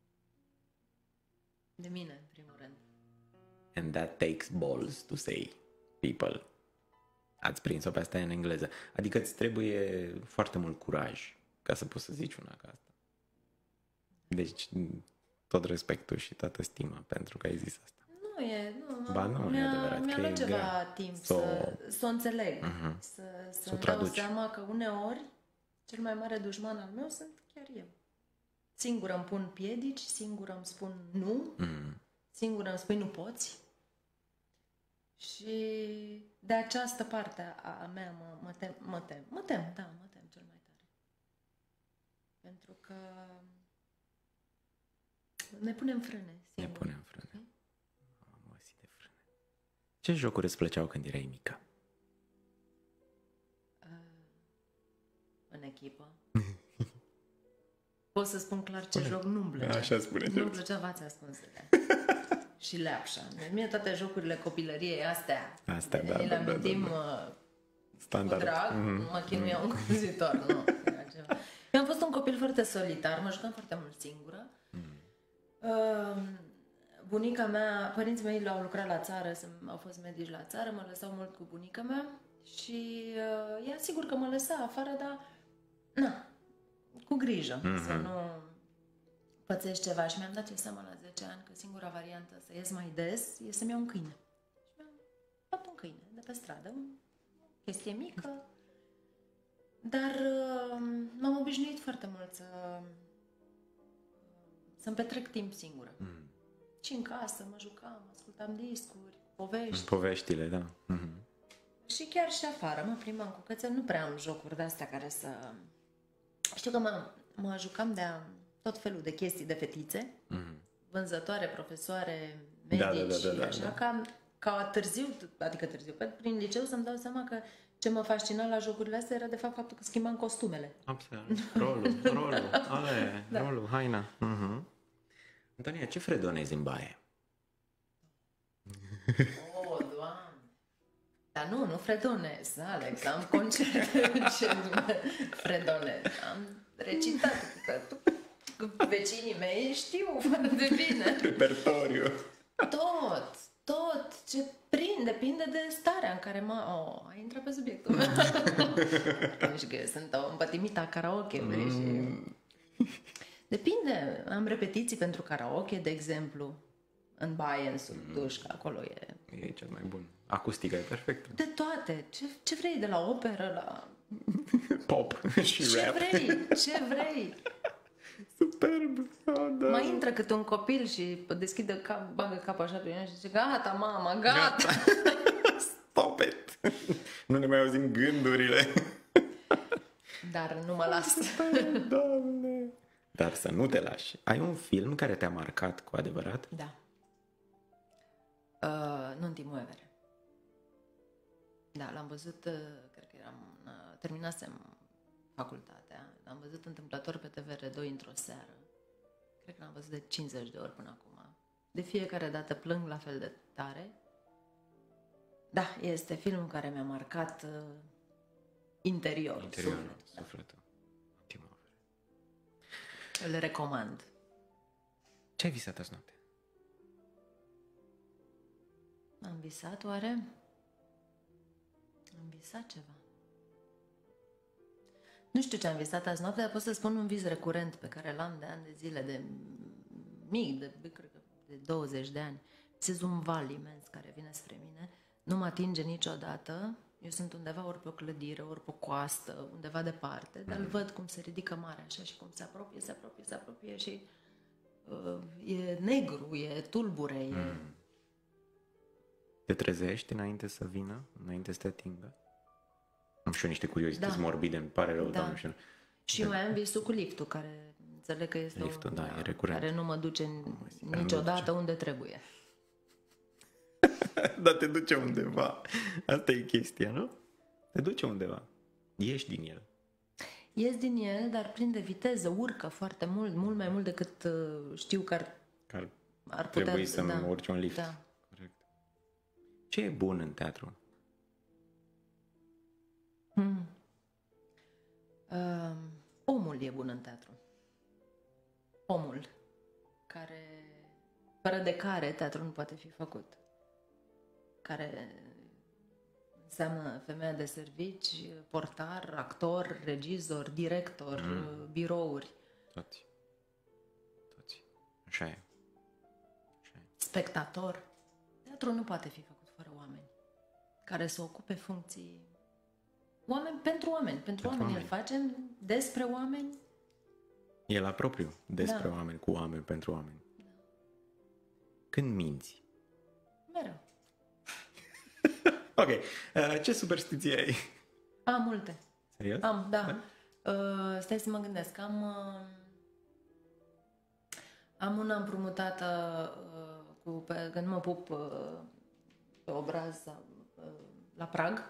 De mine, în primul rând. And that takes balls to say, people. Ați prins-o pe asta în engleză. Adică îți trebuie foarte mult curaj ca să poți să zici una ca asta. Deci, tot respectul și toată stima pentru că ai zis asta. Nu e, e adevărat. Mi-a luat ceva timp să o înțeleg, să-mi dau seama că uneori cel mai mare dușman al meu sunt chiar eu. Singură îmi pun piedici, singură îmi spun nu, singură îmi spui nu poți. Și de această parte a mea mă tem cel mai tare. Pentru că ne punem frâne singuri. Ne punem frâne. De frâne. Ce jocuri îți plăceau când erai mică? În echipă. Pot să spun clar ce joc nu-mi plăcea. Așa spune. Nu-mi plăcea Vața ascunsele. Și leapșa. Mie toate jocurile copilăriei astea ne le amintim standard. Cu drag, mă chinuia un îngrozitor. Nu, era ceva. Eu am fost un copil foarte solitar, mă jucam foarte mult singură. Bunica mea, părinții mei au lucrat la țară, au fost medici la țară, mă lăsau mult cu bunica mea și ea sigur că mă lăsa afară, dar cu grijă, să nu pățești ceva. Și mi-am dat eu seama la 10 ani că singura variantă să ies mai des e să-mi iau un câine. Și mi-am luat un câine de pe stradă, o chestie mică, dar m-am obișnuit foarte mult să-mi petrec timp singură. Și în casă mă jucam, ascultam discuri, povești. Poveștile, da. Și chiar și afară mă plimbam cu cățel, nu prea am jocuri de-astea care să... Știu că mă jucam de tot felul de chestii de fetițe, vânzătoare, profesoare, medici, așa, ca târziu, prin liceu să-mi dau seama că ce mă fascina la jocurile astea era de fapt faptul că schimbam costumele. Absolut. Rolul, haina. Antonia, ce fredonezi în baie? Doamne! Dar nu fredonez, Alex, am concerte ce fredonez. Am recitat, vecinii mei știu foarte bine. Repertoriu. Tot ce depinde de starea în care ai intrat pe subiectul meu. Deci că eu sunt o împătimită a karaoke-ului și... Depinde. Am repetiții pentru karaoke, de exemplu, în baie, în sub duș, că acolo e... E cel mai bun. Acustica e perfectă. De toate. Ce vrei, de la operă, la... Pop și rap. Ce vrei. Superb. Da. Mai intră câte un copil și deschide bagă capul așa pe mine și zice, gata, mama, gata. Stop it. Nu ne mai auzim gândurile. Dar nu mă las. Doamne. Dar să nu te lași. Ai un film care te-a marcat cu adevărat? Da. Non ti muovere. Da, l-am văzut, cred că terminasem facultatea. L-am văzut întâmplător pe TVR2 într-o seară. Cred că l-am văzut de 50 de ori până acum. De fiecare dată plâng la fel de tare. Da, este filmul care mi-a marcat interiorul, sufletul. Îl recomand. Ce ai visat azi noapte? Am visat, oare? Am visat ceva. Nu știu ce am visat azi noapte, dar pot să spun un vis recurent pe care l-am de ani de zile, de mic, cred că de 20 de ani. Visez un val imens care vine spre mine, nu mă atinge niciodată. Eu sunt undeva ori pe o clădire, ori pe o coastă, undeva departe, dar îl văd cum se ridică marea așa și cum se apropie și e negru, e tulbure, e... Te trezești înainte să vină? Înainte să te atingă? Am și eu niște curiozități morbide, îmi pare rău, dar nu știu. Și mai am visul cu liftul, care înțeleg că este liftul, e recurent. care nu mă duce niciodată unde trebuie. Dar te duce undeva. Asta e chestia, nu? Te duce undeva. Ieși din el. Ies din el, dar prinde viteză, urcă foarte mult, mult mai mult decât știu că ar putea... Trebuie să-mi urci un lift. Da. Corect. Ce e bun în teatru? Omul e bun în teatru. Omul, fără de care teatrul nu poate fi făcut. Care înseamnă femeia de servici, portar, actor, regizor, director, birouri. Toți. Așa e. Spectator. Teatrul nu poate fi făcut fără oameni care să ocupe funcții. Oameni pentru oameni. Pentru oameni îl facem, despre oameni. E la propriu, despre oameni, cu oameni, pentru oameni. Da. Când minți? Mereu. Ok. Ce superstiție ai? Am multe. Serios? Am, da. Stai să mă gândesc. Am una împrumutată când mă pup pe obraz la prag.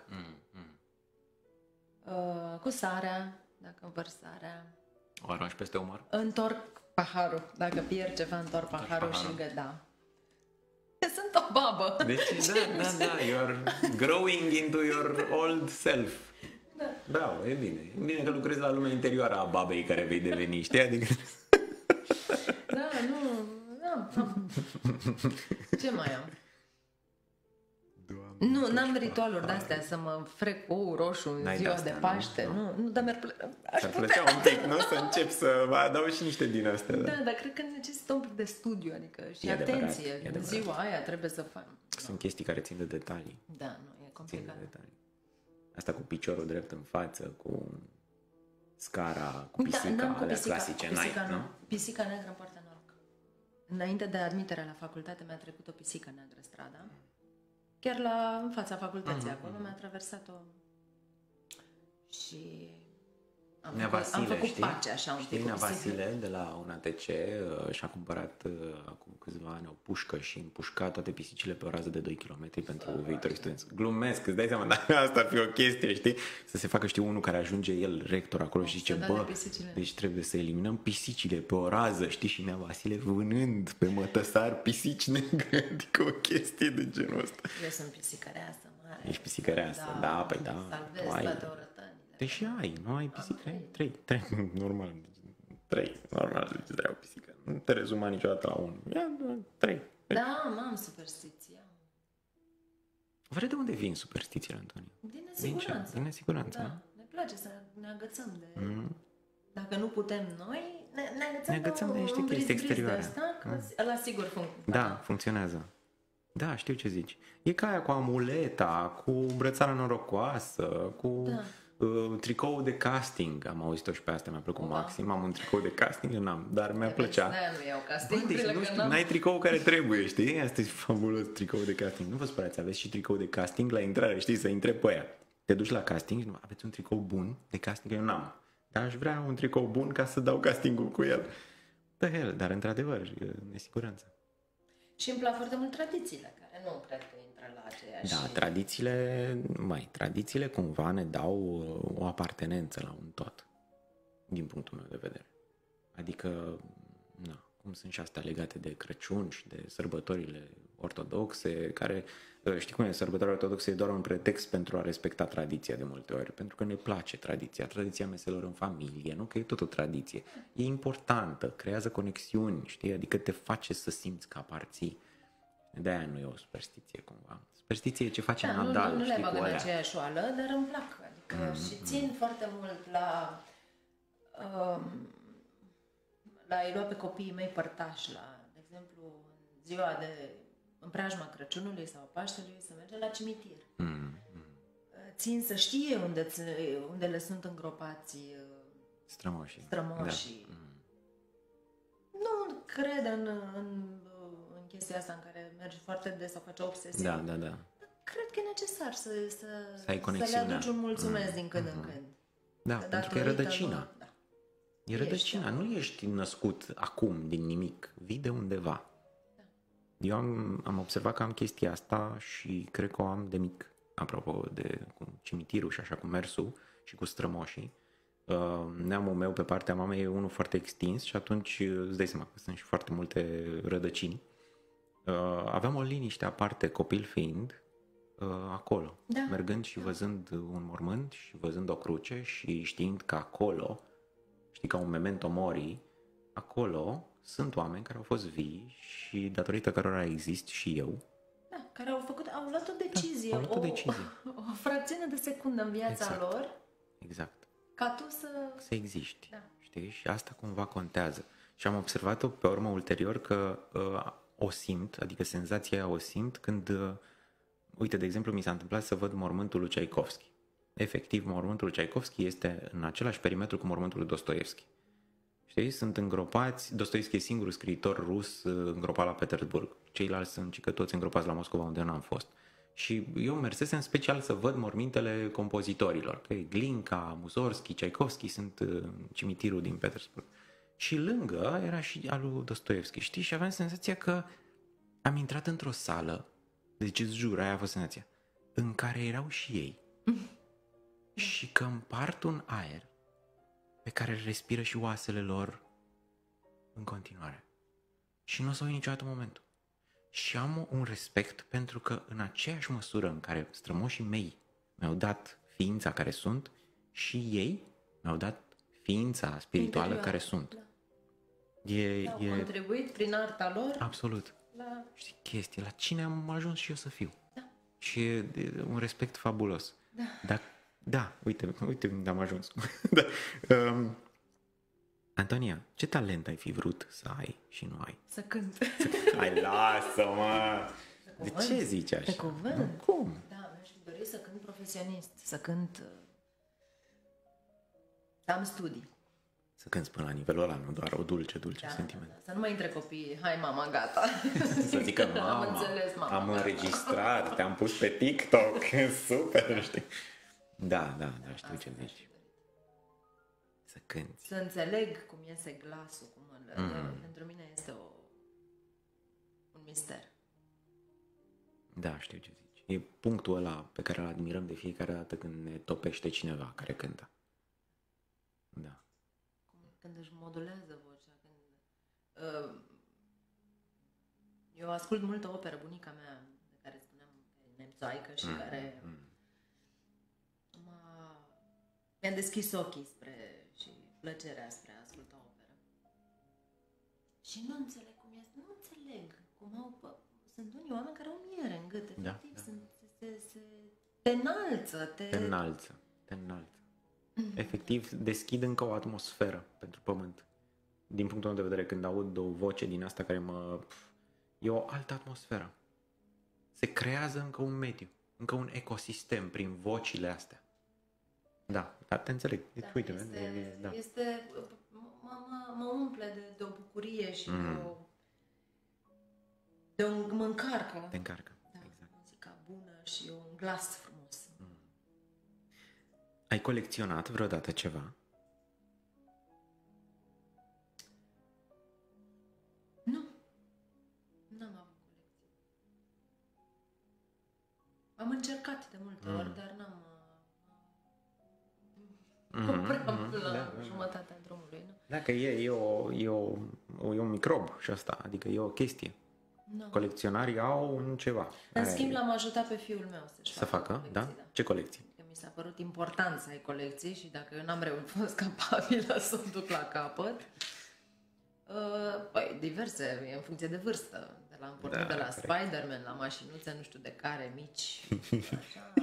Cu sarea, dacă învărs sarea. O arunci peste umăr? Întorc paharul. Dacă pierd ceva, întorc paharul și da. Sunt o babă. Deci, da, you are growing into your old self. Da. Bravo, e bine. E bine că lucrezi la lumea interioară a babei care vei deveni, știi? Adică... Da, am. Ce mai am? Doamne, nu, n-am ritualuri de-astea să mă frec cu ou roșu în ziua de Paște. Nu, dar Ți-ar plăcea un pic, nu? Să încep să vă adaug și niște din astea. Da, dar cred că necesită un pic de studiu, adică și atenție. În ziua aia trebuie să fac. Sunt chestii care țin de detalii. Da, nu, e complicat. Asta cu piciorul drept în față, cu scara, cu pisica, alea clasice, nu? Pisica neagră în poartă noroc. Înainte de admiterea la facultate mi-a trecut o pisică neagră strada. Chiar în fața facultății, acolo mi-a traversat-o și am făcut pace așa un pic. Nea Vasile de la un ATC și-a cumpărat acum câțiva ani o pușcă și împușca toate pisicile pe o rază de 2 km pentru viitorii studenți. Glumesc, îți dai seama, dar asta ar fi o chestie, știi? Să se facă, unul care ajunge el rector acolo și zice, deci trebuie să eliminăm pisicile pe o rază, știi? Și Nea Vasile vânând pe mătăsar pisici negre, adică o chestie de genul ăsta. Eu sunt pisicăreasă mare. Ești pisicăreasă, da, păi da. Salvez toate orătănile. Deși ai pisică, ai 3, normal, 3, normal, zice, trebuie o pisică. Nu te rezuma niciodată la 1. Ia, 3. Da, am superstiție. Vrei de unde vin superstițiile, Antonie? Din nesiguranță. Din nesiguranță, da. Ne place să ne agățăm de... Dacă nu putem noi, ne agățăm de niște chestii exterioare. Asta, că ăla sigur funcționează. Da, funcționează. Da, știu ce zici. E ca aia cu amuleta, cu brățara norocoasă, cu... Da. Tricou de casting, am auzit-o și pe asta, mi-a plăcut maxim. Am un tricou de casting, eu n-am, dar mi-a plăcea. Nu iau casting. Deci nu știu, n-ai tricou care trebuie, știi? Asta e fabulos, tricou de casting. Nu vă spărați, aveți și tricou de casting la intrare, știi? Să intre pe aia. Te duci la casting și aveți un tricou bun de casting, eu n-am. Dar aș vrea un tricou bun ca să dau castingul cu el. The hell, dar într-adevăr, e nesiguranță. Și îmi plac foarte mult tradițiile, care nu cred că intră la aceeași... Da, tradițiile cumva ne dau o apartenență la un tot. din punctul meu de vedere. Adică, na, cum sunt și astea legate de Crăciun și de sărbătorile ortodoxe, care, știi cum e, sărbătorile ortodoxe e doar un pretext pentru a respecta tradiția de multe ori, pentru că ne place tradiția meselor în familie, nu? Că e tot o tradiție. E importantă, creează conexiuni, știi? Adică te face să simți că aparții. De-aia nu e o superstiție, cumva. Superstiție e ce face Nadal, nu știi, le cu bag în alea. aceeași oală, dar îmi plac. Adică și țin foarte mult la a-i lua pe copiii mei părtași, de exemplu, în ziua în preajma Crăciunului sau Paștelui, să mergem la cimitir. Țin să știe unde le sunt îngropați Strămoșii. strămoșii. Da. Nu cred în chestia asta în care mergi foarte des sau faci o obsesie. Da. Cred că e necesar să ai le conexiunea. aduci un mulțumesc din când în când. Da, pentru că e rădăcina. Da. E rădăcina. Nu ești născut acum din nimic. Vii de undeva. Da. Eu am observat că am chestia asta și cred că o am de mic. Apropo de cu cimitirul și așa cu mersul și cu strămoșii. Neamul meu pe partea mamei e unul foarte extins și atunci îți dai seama că sunt și foarte multe rădăcini. Aveam o liniște aparte, copil fiind, acolo. Da. Mergând și văzând un mormânt și văzând o cruce și știind că acolo, știi, ca un memento mori, acolo sunt oameni care au fost vii și datorită cărora exist și eu. Da, care au luat o decizie, au luat o decizie. O fracțiune de secundă în viața lor. Exact. Ca tu să existi. Da. Știi? Și asta cumva contează. Și am observat-o pe urmă ulterior că o simt, adică senzația aia o simt când, uite, de exemplu, mi s-a întâmplat să văd mormântul lui Tchaikovsky. Efectiv, mormântul lui Tchaikovsky este în același perimetru cu mormântul lui Dostoevski. Știi? Sunt îngropați, Dostoevski e singurul scriitor rus îngropat la Petersburg. Ceilalți sunt că toți îngropați la Moscova, unde eu n-am fost. Și eu mersesem special să văd mormintele compozitorilor. Că Glinka, Mussorgsky, Tchaikovsky sunt în cimitirul din Petersburg. Și lângă era și al lui Dostoevski, știi? Și aveam senzația că am intrat într-o sală, deci îți jur, aia a fost senzația, în care erau și ei. Și că împart un aer pe care îl respiră și oasele lor în continuare. Și nu o să uit niciodată momentul. Și am un respect pentru că în aceeași măsură în care strămoșii mei mi-au dat ființa care sunt, și ei mi-au dat ființa spirituală care sunt. Da. Au contribuit prin arta lor. Absolut. Știi, chestie, la cine am ajuns și eu să fiu. Da. Și e un respect fabulos. Da. Da, uite unde am ajuns. Da. Antonia, ce talent ai fi vrut să ai și nu ai? Să cânt. Hai, lasă-mă! De ce zici așa? Pe cuvânt? Cum? Da, mi-aș fi dorit să cânt profesionist, să cânt... să am studii. Să cânti până la nivelul ăla, nu doar o dulce sentiment. Da. Să nu mai intre copiii, hai mama, gata. Să zică, mama, am înțeles, mama, am înregistrat, te-am pus pe TikTok, super, știi? Da, știu ce zici. Să cânti. Să înțeleg cum iese glasul, pentru mine este un mister. Da, știu ce zici. E punctul ăla pe care îl admirăm de fiecare dată când ne topește cineva care cântă. Da. Când își modulează vocea. Eu ascult multă operă, bunica mea, de care spuneam că e nemțoaică și care mi-a deschis ochii și plăcerea spre a asculta operă. Și nu înțeleg cum este, nu înțeleg cum au... Sunt unii oameni care au miere în gât, efectiv, te înalță. Te înalță. Efectiv, deschid încă o atmosferă pentru pământ. Din punctul meu de vedere, când aud o voce din asta care e o altă atmosferă. Se creează încă un mediu, încă un ecosistem prin vocile astea. Da, te înțeleg. Da, uite, mă umple de o bucurie și mă încarcă. Te încarcă. Da, exact. Muzica bună și un glas frumos. Ai colecționat vreodată ceva? Nu. N-am avut colecție. Am încercat de multe ori, dar n-am... Nu prea am la jumătatea drumului. Nu? Dacă e un microb și asta, adică e o chestie. No. Colecționarii au un ceva. În schimb, l-am ajutat pe fiul meu să facă, da? Ce colecții? Că mi s-a părut important să ai colecții și dacă eu n-am fost capabilă să o duc la capăt, păi, diverse, în funcție de vârstă. Am pornit de la Spider-Man, la mașinuțe, nu știu de care, mici, așa,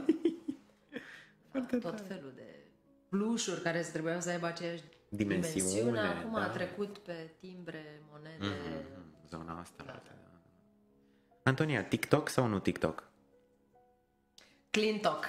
tot felul de plușuri care se trebuiau să aibă aceeași dimensiune. Acum a trecut pe timbre, monede. Zona asta. Da. Antonia, TikTok sau nu TikTok? Clean-Talk.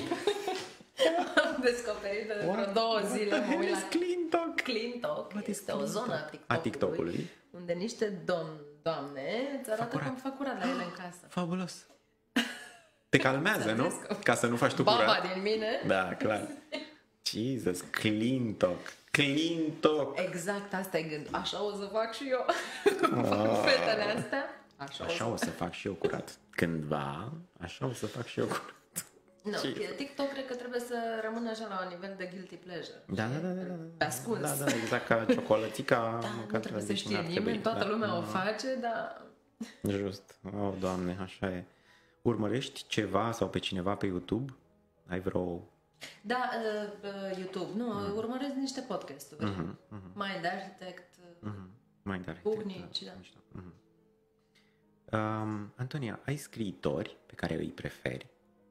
Am descoperit de vreo 2 zile. Mă uit la Clean-Talk. Clean-Talk este o zonă a TikTok-ului unde niște doamne îți arată cum fac curat la ele în casă. Fabulos. Te calmează, nu? Ca să nu faci tu curat. Baba din mine. Da, clar. Jesus, Clean-Talk. Clean-Talk. Exact, asta e gândul. Așa o să fac și eu. Fac fetele astea. Așa o să fac și eu curat. Cândva, așa o să fac și eu curat. Nu, TikTok cred că trebuie să rămână așa la un nivel de guilty pleasure. Da. Pe ascuns. Da, exact ca ciocolățica. Da, nu trebuie să știe nimeni, toată lumea o face, dar... Just. Oh, Doamne, așa e. Urmărești ceva sau pe cineva pe YouTube? Ai vreo... Da, YouTube. Nu, urmăresc niște podcasturi. Mind Architect, Pugnici, da. Antonia, ai scriitori pe care îi preferi?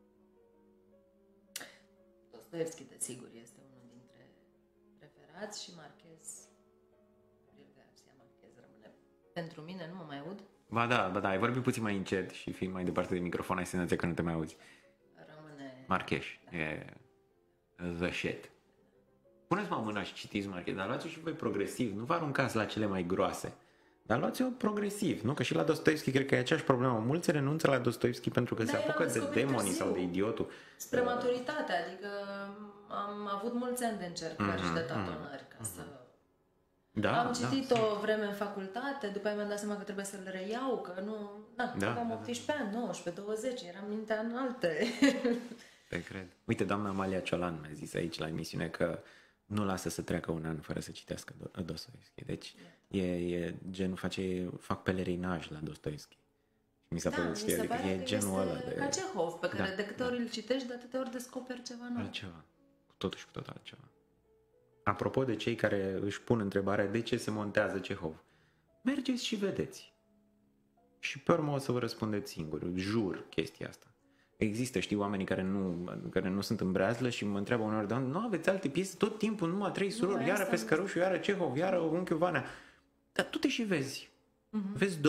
Dostoevski, desigur, este unul dintre preferați și Marquez, Gabriel Garcia Marquez rămâne. Pentru mine, nu mă mai aud? Ba da, ai vorbit puțin mai încet și fii mai departe de microfon, ai senzația că nu te mai auzi. Rămâne... Marquez, e the shit. Puneți-mă mâna și citiți Marquez, dar luați-o și voi progresiv, nu vă aruncați la cele mai groase. Dar luați-o progresiv, nu? Că și la Dostoevski cred că e aceeași problemă. Mulți renunță la Dostoevski pentru că se apucă de demonii sau de idiotul. Spre maturitate, adică am avut mulți ani de încercări și de tatonări ca să... Am citit o vreme în facultate, după aia mi-am dat seama că trebuie să le reiau, că nu... Aveam 18 ani, 19, 20, eram mintea în alte. Te cred. Uite, doamna Amalia Ciolan mi-a zis aici la emisiune că nu lasă să treacă un an fără să citească Dostoevski. Deci e gen, fac pelerinaj la Dostoevski. Mi s-a părut, adică e genul ăla de... ca Cehov, pe care de câte ori îl citești, de atâtea ori descoperi ceva nou. Altceva. Cu totul altceva. Apropo de cei care își pun întrebarea de ce se montează Cehov, mergeți și vedeți. Și pe urmă o să vă răspundeți singuri. Jur chestia asta. Există, știi, oamenii care nu sunt în breazlă și mă întreabă uneori, dar nu aveți alte piese? Tot timpul numai 3 surori, iară Pescărușu, iară Cehov, iară Unchiul Vanea. Dar tu te și vezi. Vezi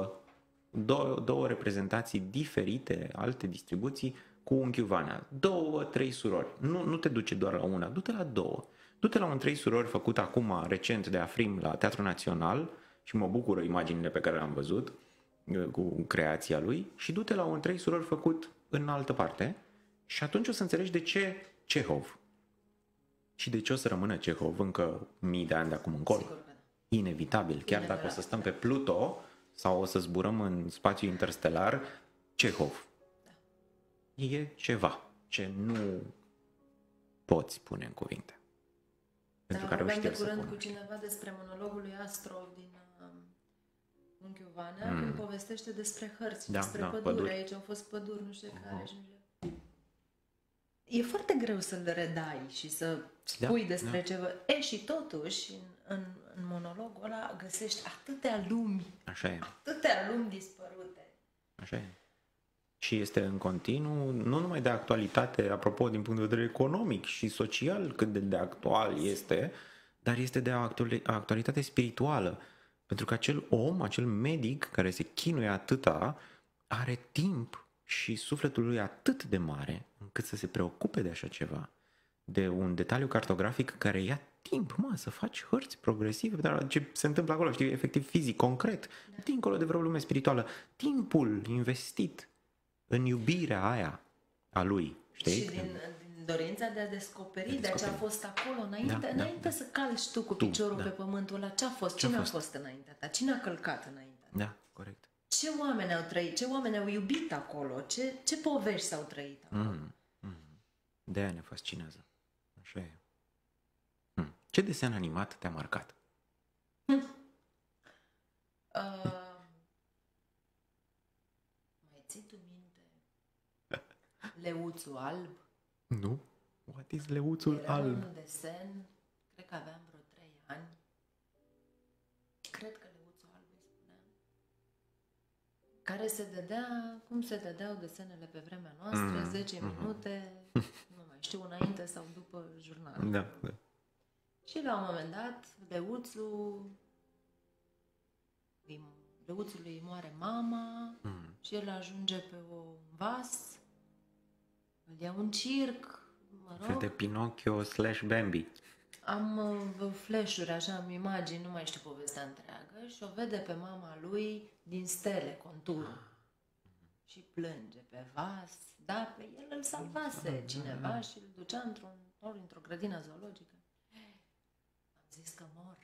două reprezentații diferite, alte distribuții cu Unchiul Vanea. 2-3 surori. Nu te duce doar la una, du-te la 2. Du-te la un 3 surori făcut acum, recent, de Afrim la Teatrul Național și mă bucură imaginile pe care le-am văzut cu creația lui și du-te la un 3 surori făcut în altă parte și atunci o să înțelegi de ce Cehov și de ce o să rămână Cehov încă mii de ani de acum încolo. Inevitabil, chiar dacă o să stăm pe Pluto sau o să zburăm în spațiu interstelar, Cehov e ceva ce nu poți pune în cuvinte. Pentru care vorbeam de curând cu cineva despre monologul lui Astrov din Unchiul Vanea, când povestește despre hărți, despre păduri. Aici au fost păduri, nu știu care. E foarte greu să le redai și să spui despre ceva. Și totuși, în monologul ăla găsești atâtea lumi. Așa e. Atâtea lumi dispărute. Așa e. Și este în continuu, nu numai de actualitate, apropo, din punct de vedere economic și social, cât de actual este, dar este de actualitate spirituală. Pentru că acel om, acel medic care se chinuie atâta, are timp și sufletul lui atât de mare încât să se preocupe de așa ceva, de un detaliu cartografic care ia timp, să faci hărți progresive, dar ce se întâmplă acolo, știi, efectiv fizic, concret, dincolo de vreo lume spirituală, timpul investit în iubirea aia a lui, știi? Și din dorința de a descoperi, de ce a fost acolo înainte să calci tu cu piciorul pe pământul ăla, ce a fost, cine a fost înaintea ta, cine a călcat înaintea ta. Da, corect. Ce oameni au trăit, ce oameni au iubit acolo, ce povești s-au trăit acolo. De aia ne fascinează. Așa e. Ce desen animat te-a marcat? Mai ții tu minte Leuțul alb? Nu? What is Leuțul Era alb? un desen, cred că aveam vreo 3 ani. Cred că Leuțul alb îi spuneam. Care se dădea, cum se dădeau desenele pe vremea noastră, 10 minute, nu mai știu, înainte sau după jurnal. Da. Și la un moment dat, Leuțului îi moare mama și el ajunge pe un vas, îl ia un circ, mă Fel rog. de Pinocchio / Bambi. Am flash-uri, așa, am imagini, nu mai știu povestea întreagă și o vede pe mama lui din stele, conturul. Și plânge pe vas, da, pe el îl salvase cineva și îl ducea într-o grădină zoologică. Am zis că mor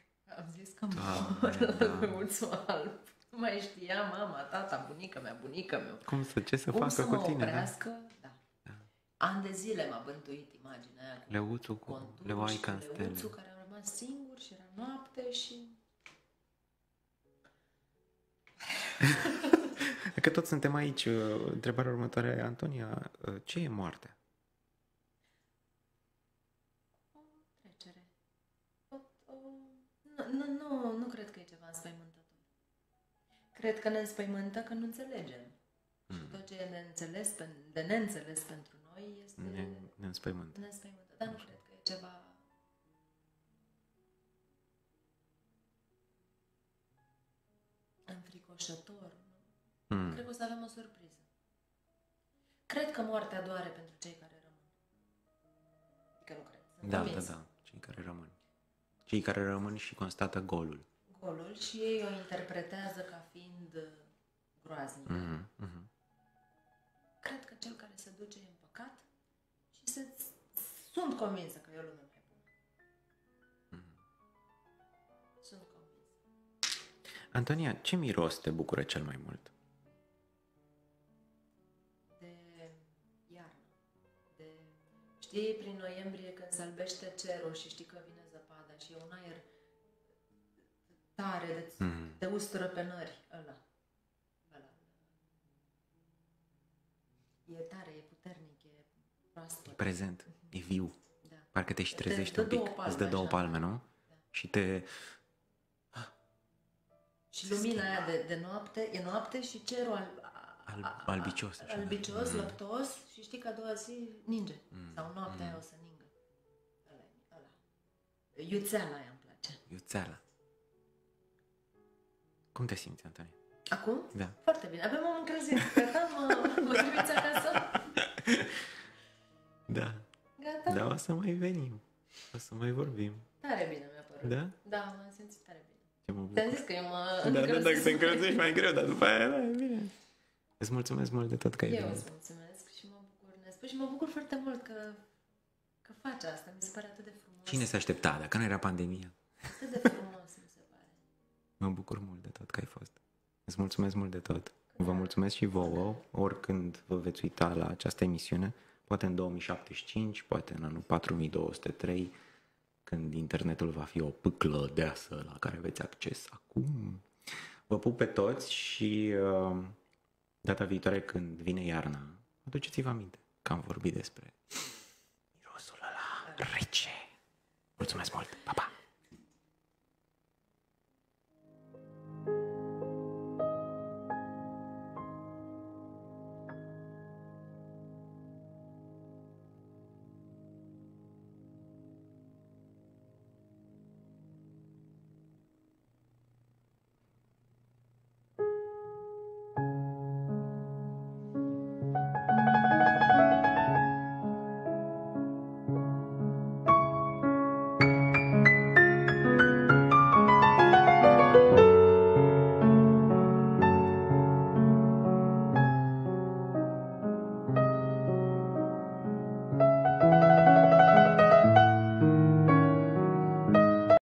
la Leuțul alb. Nu mai știa mama, tata, bunica mea. Ce să Cum facă să cu mă tine? oprească? Da. Ani de zile m-a bântuit imaginea aia cu Leuțul cu conturul leoaica în și stele. Leuțul care a rămas singur și era noapte și... Că toți suntem aici, întrebarea următoare, Antonia, ce e moartea? O trecere. Nu cred că e ceva înspăimântător. Cred că ne înspăimântă că nu înțelegem. Și tot ce e de neînțeles pentru noi este Ne înspăimântă. neînspăimântă. Dar nu cred că e ceva... înfricoșător. Nu? Cred că o să avem o surpriză. Cred că moartea doare pentru cei care rămân. Adică nu cred. Sunt convinsă. Da. Cei care rămân. Cei care rămân și constată golul. Golul și ei o interpretează ca fiind groaznică. Cred că cel care se duce e în păcat și sunt convinsă că e o lume mai bună. Sunt convinsă. Antonia, ce miros te bucură cel mai mult? De iarnă. Știi, prin noiembrie când se albește cerul și știi că vine zăpada și e un aer tare de ustură pe nări, ăla. E tare, e puternic, e proaspăt. E prezent, e viu. Da. Parcă te și trezești un pic. Îți dă 2 palme, nu? Da. Și te... Și lumina aia de noapte, e noapte și cerul albicios. Așa, albicios, lăptos și știi că a doua zi ninge. Sau noaptea aia o să ningă. Ăla. Iuțeala aia îmi place. Iuțeala. Cum te simți, Antonia? Acum? Da. Foarte bine. Avem o încălzire. Gata? Mă trimiți acasă? Da. Gata? Da, o să mai venim. O să mai vorbim. Tare bine mi-a părut. Da? Da, m-am simțit tare bine. Ce mă bucur. Ți-am zis că eu mă Da, dacă te încălzești mai greu, dar după aia, da, e bine. Îți mulțumesc mult de tot că ai Eu venit. îți mulțumesc și mă bucur, Nespus, și mă bucur foarte mult că faci asta. Mi se pare atât de frumos. Cine se aștepta, dacă nu era pandemia? Atât de frumos, mi se pare. Mă bucur mult de tot că ai fost. Îți mulțumesc mult de tot. Vă mulțumesc și vouă, oricând vă veți uita la această emisiune, poate în 2075, poate în anul 4203, când internetul va fi o pâclă deasă la care aveți acces acum. Vă pup pe toți și data viitoare când vine iarna, aduceți-vă aminte că am vorbit despre mirosul ăla rece. Mulțumesc mult, pa, pa!